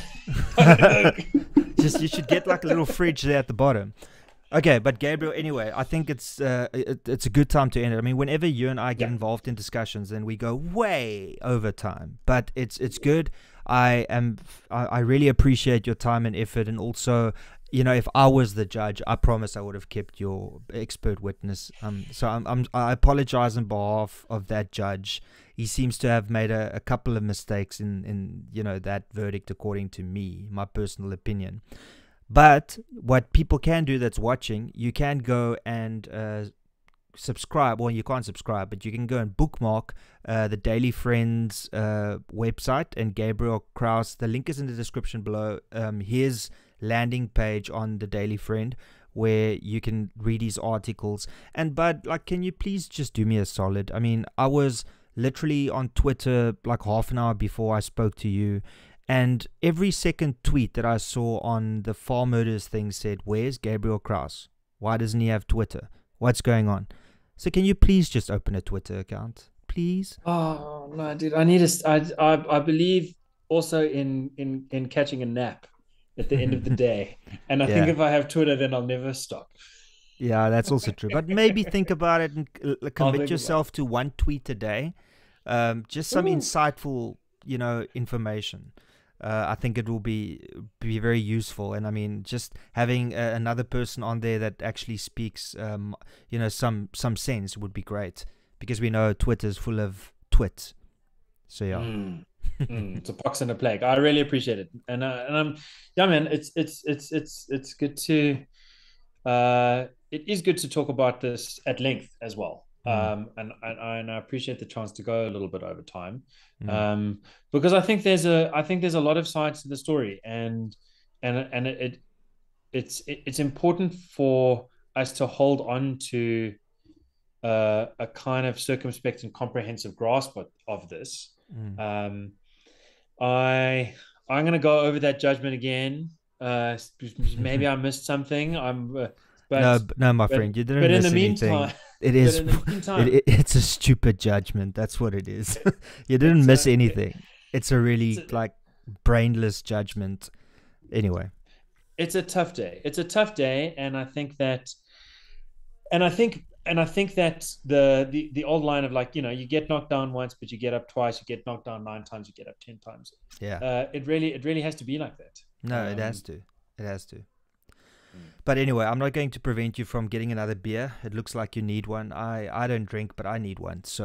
gonna... just you should get like a little fridge there at the bottom. Okay, but Gabriel, anyway, I think it's uh, it, it's a good time to end it. I mean, whenever you and I get yeah. involved in discussions, then we go way over time. But it's it's good. I am I, I really appreciate your time and effort, and also, you know, if I was the judge, I promise I would have kept your expert witness. Um, so I'm, I'm I apologize on behalf of that judge. He seems to have made a, a couple of mistakes in, in, you know, that verdict, according to me, my personal opinion. But what people can do that's watching, you can go and uh, subscribe. Well, you can't subscribe, but you can go and bookmark uh, the Daily Friends uh, website and Gabriel Kraus. The link is in the description below. Um, his landing page on the Daily Friend, where you can read his articles. And Bud, like, can you please just do me a solid? I mean, I was literally on Twitter like half an hour before I spoke to you, and every second tweet that I saw on the Far Murders thing said, where's Gabriel Kraus? Why doesn't he have Twitter? What's going on? So can you please just open a Twitter account, please? Oh no, dude, I need to. I I, I believe also in in in catching a nap at the end of the day, and I yeah. think if I have Twitter, then I'll never stop. Yeah, that's also true. But maybe think about it and uh, commit yourself to one tweet a day. Um, just some Ooh. insightful, you know, information. Uh, I think it will be be very useful. And I mean, just having uh, another person on there that actually speaks, um, you know, some some sense would be great, because we know Twitter's full of twits. So yeah. Mm. mm, it's a pox and a plague. I really appreciate it, and uh, and I'm yeah, man. It's it's it's it's it's good to. Uh, it is good to talk about this at length as well. Mm. Um, and, and, and I appreciate the chance to go a little bit over time. Mm. Um, because I think there's a, I think there's a lot of sides to the story, and, and, and it, it it's, it, it's important for us to hold on to uh, a kind of circumspect and comprehensive grasp of, of this. Mm. Um, I, I'm going to go over that judgment again. Uh, maybe I missed something. I'm, uh, but no, no, my friend, but, you didn't miss anything. Meantime, it is, meantime, it, it, it's a stupid judgment. That's what it is. You didn't miss a, anything. It, it's a really it's a, like brainless judgment. Anyway, it's a tough day. It's a tough day, and I think that, and I think, and I think that the the the old line of like, you know, you get knocked down once, but you get up twice. You get knocked down nine times, you get up ten times. Yeah. Uh, it really, it really has to be like that. No, um, it has to. It has to. But anyway, I'm not going to prevent you from getting another beer. It looks like you need one. I, I don't drink, but I need one. So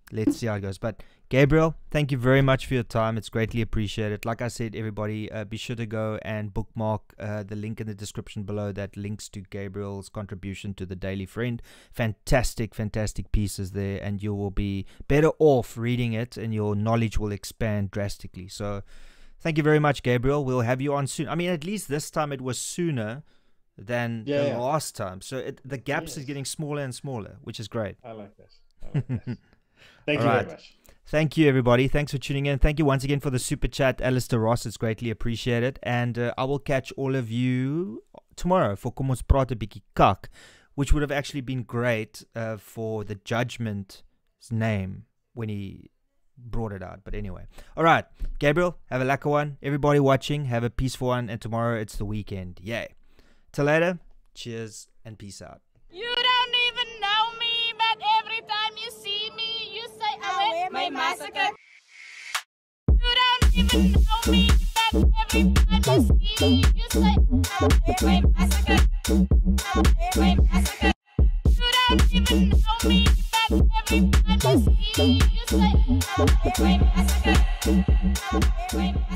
let's see how it goes. But Gabriel, thank you very much for your time. It's greatly appreciated. Like I said, everybody, uh, be sure to go and bookmark uh, the link in the description below that links to Gabriel's contribution to the Daily Friend. Fantastic, fantastic pieces there, and you will be better off reading it, and your knowledge will expand drastically. So thank you very much, Gabriel. We'll have you on soon. I mean, at least this time it was sooner than Yeah, the yeah. last time. So it, the gaps Yes. is getting smaller and smaller, which is great. I like this. I like this. Thank All you right. very much. Thank you, everybody. Thanks for tuning in. Thank you once again for the super chat, Alistair Ross. It's greatly appreciated. And uh, I will catch all of you tomorrow for Kom ons praat 'n bietjie kak, which would have actually been great uh, for the Judgment's name when he brought it out. But anyway. All right. Gabriel, have a lekker one. Everybody watching, have a peaceful one. And tomorrow it's the weekend. Yay. Till later. Cheers and peace out. You don't even know me, but every time you see me, you say, I wear my massacre. You don't even know me, but every time you see me, you say, I wear my massacre. I wear my massacre. You don't even know me, but every time you see me, you say, I wear my massacre. I wear my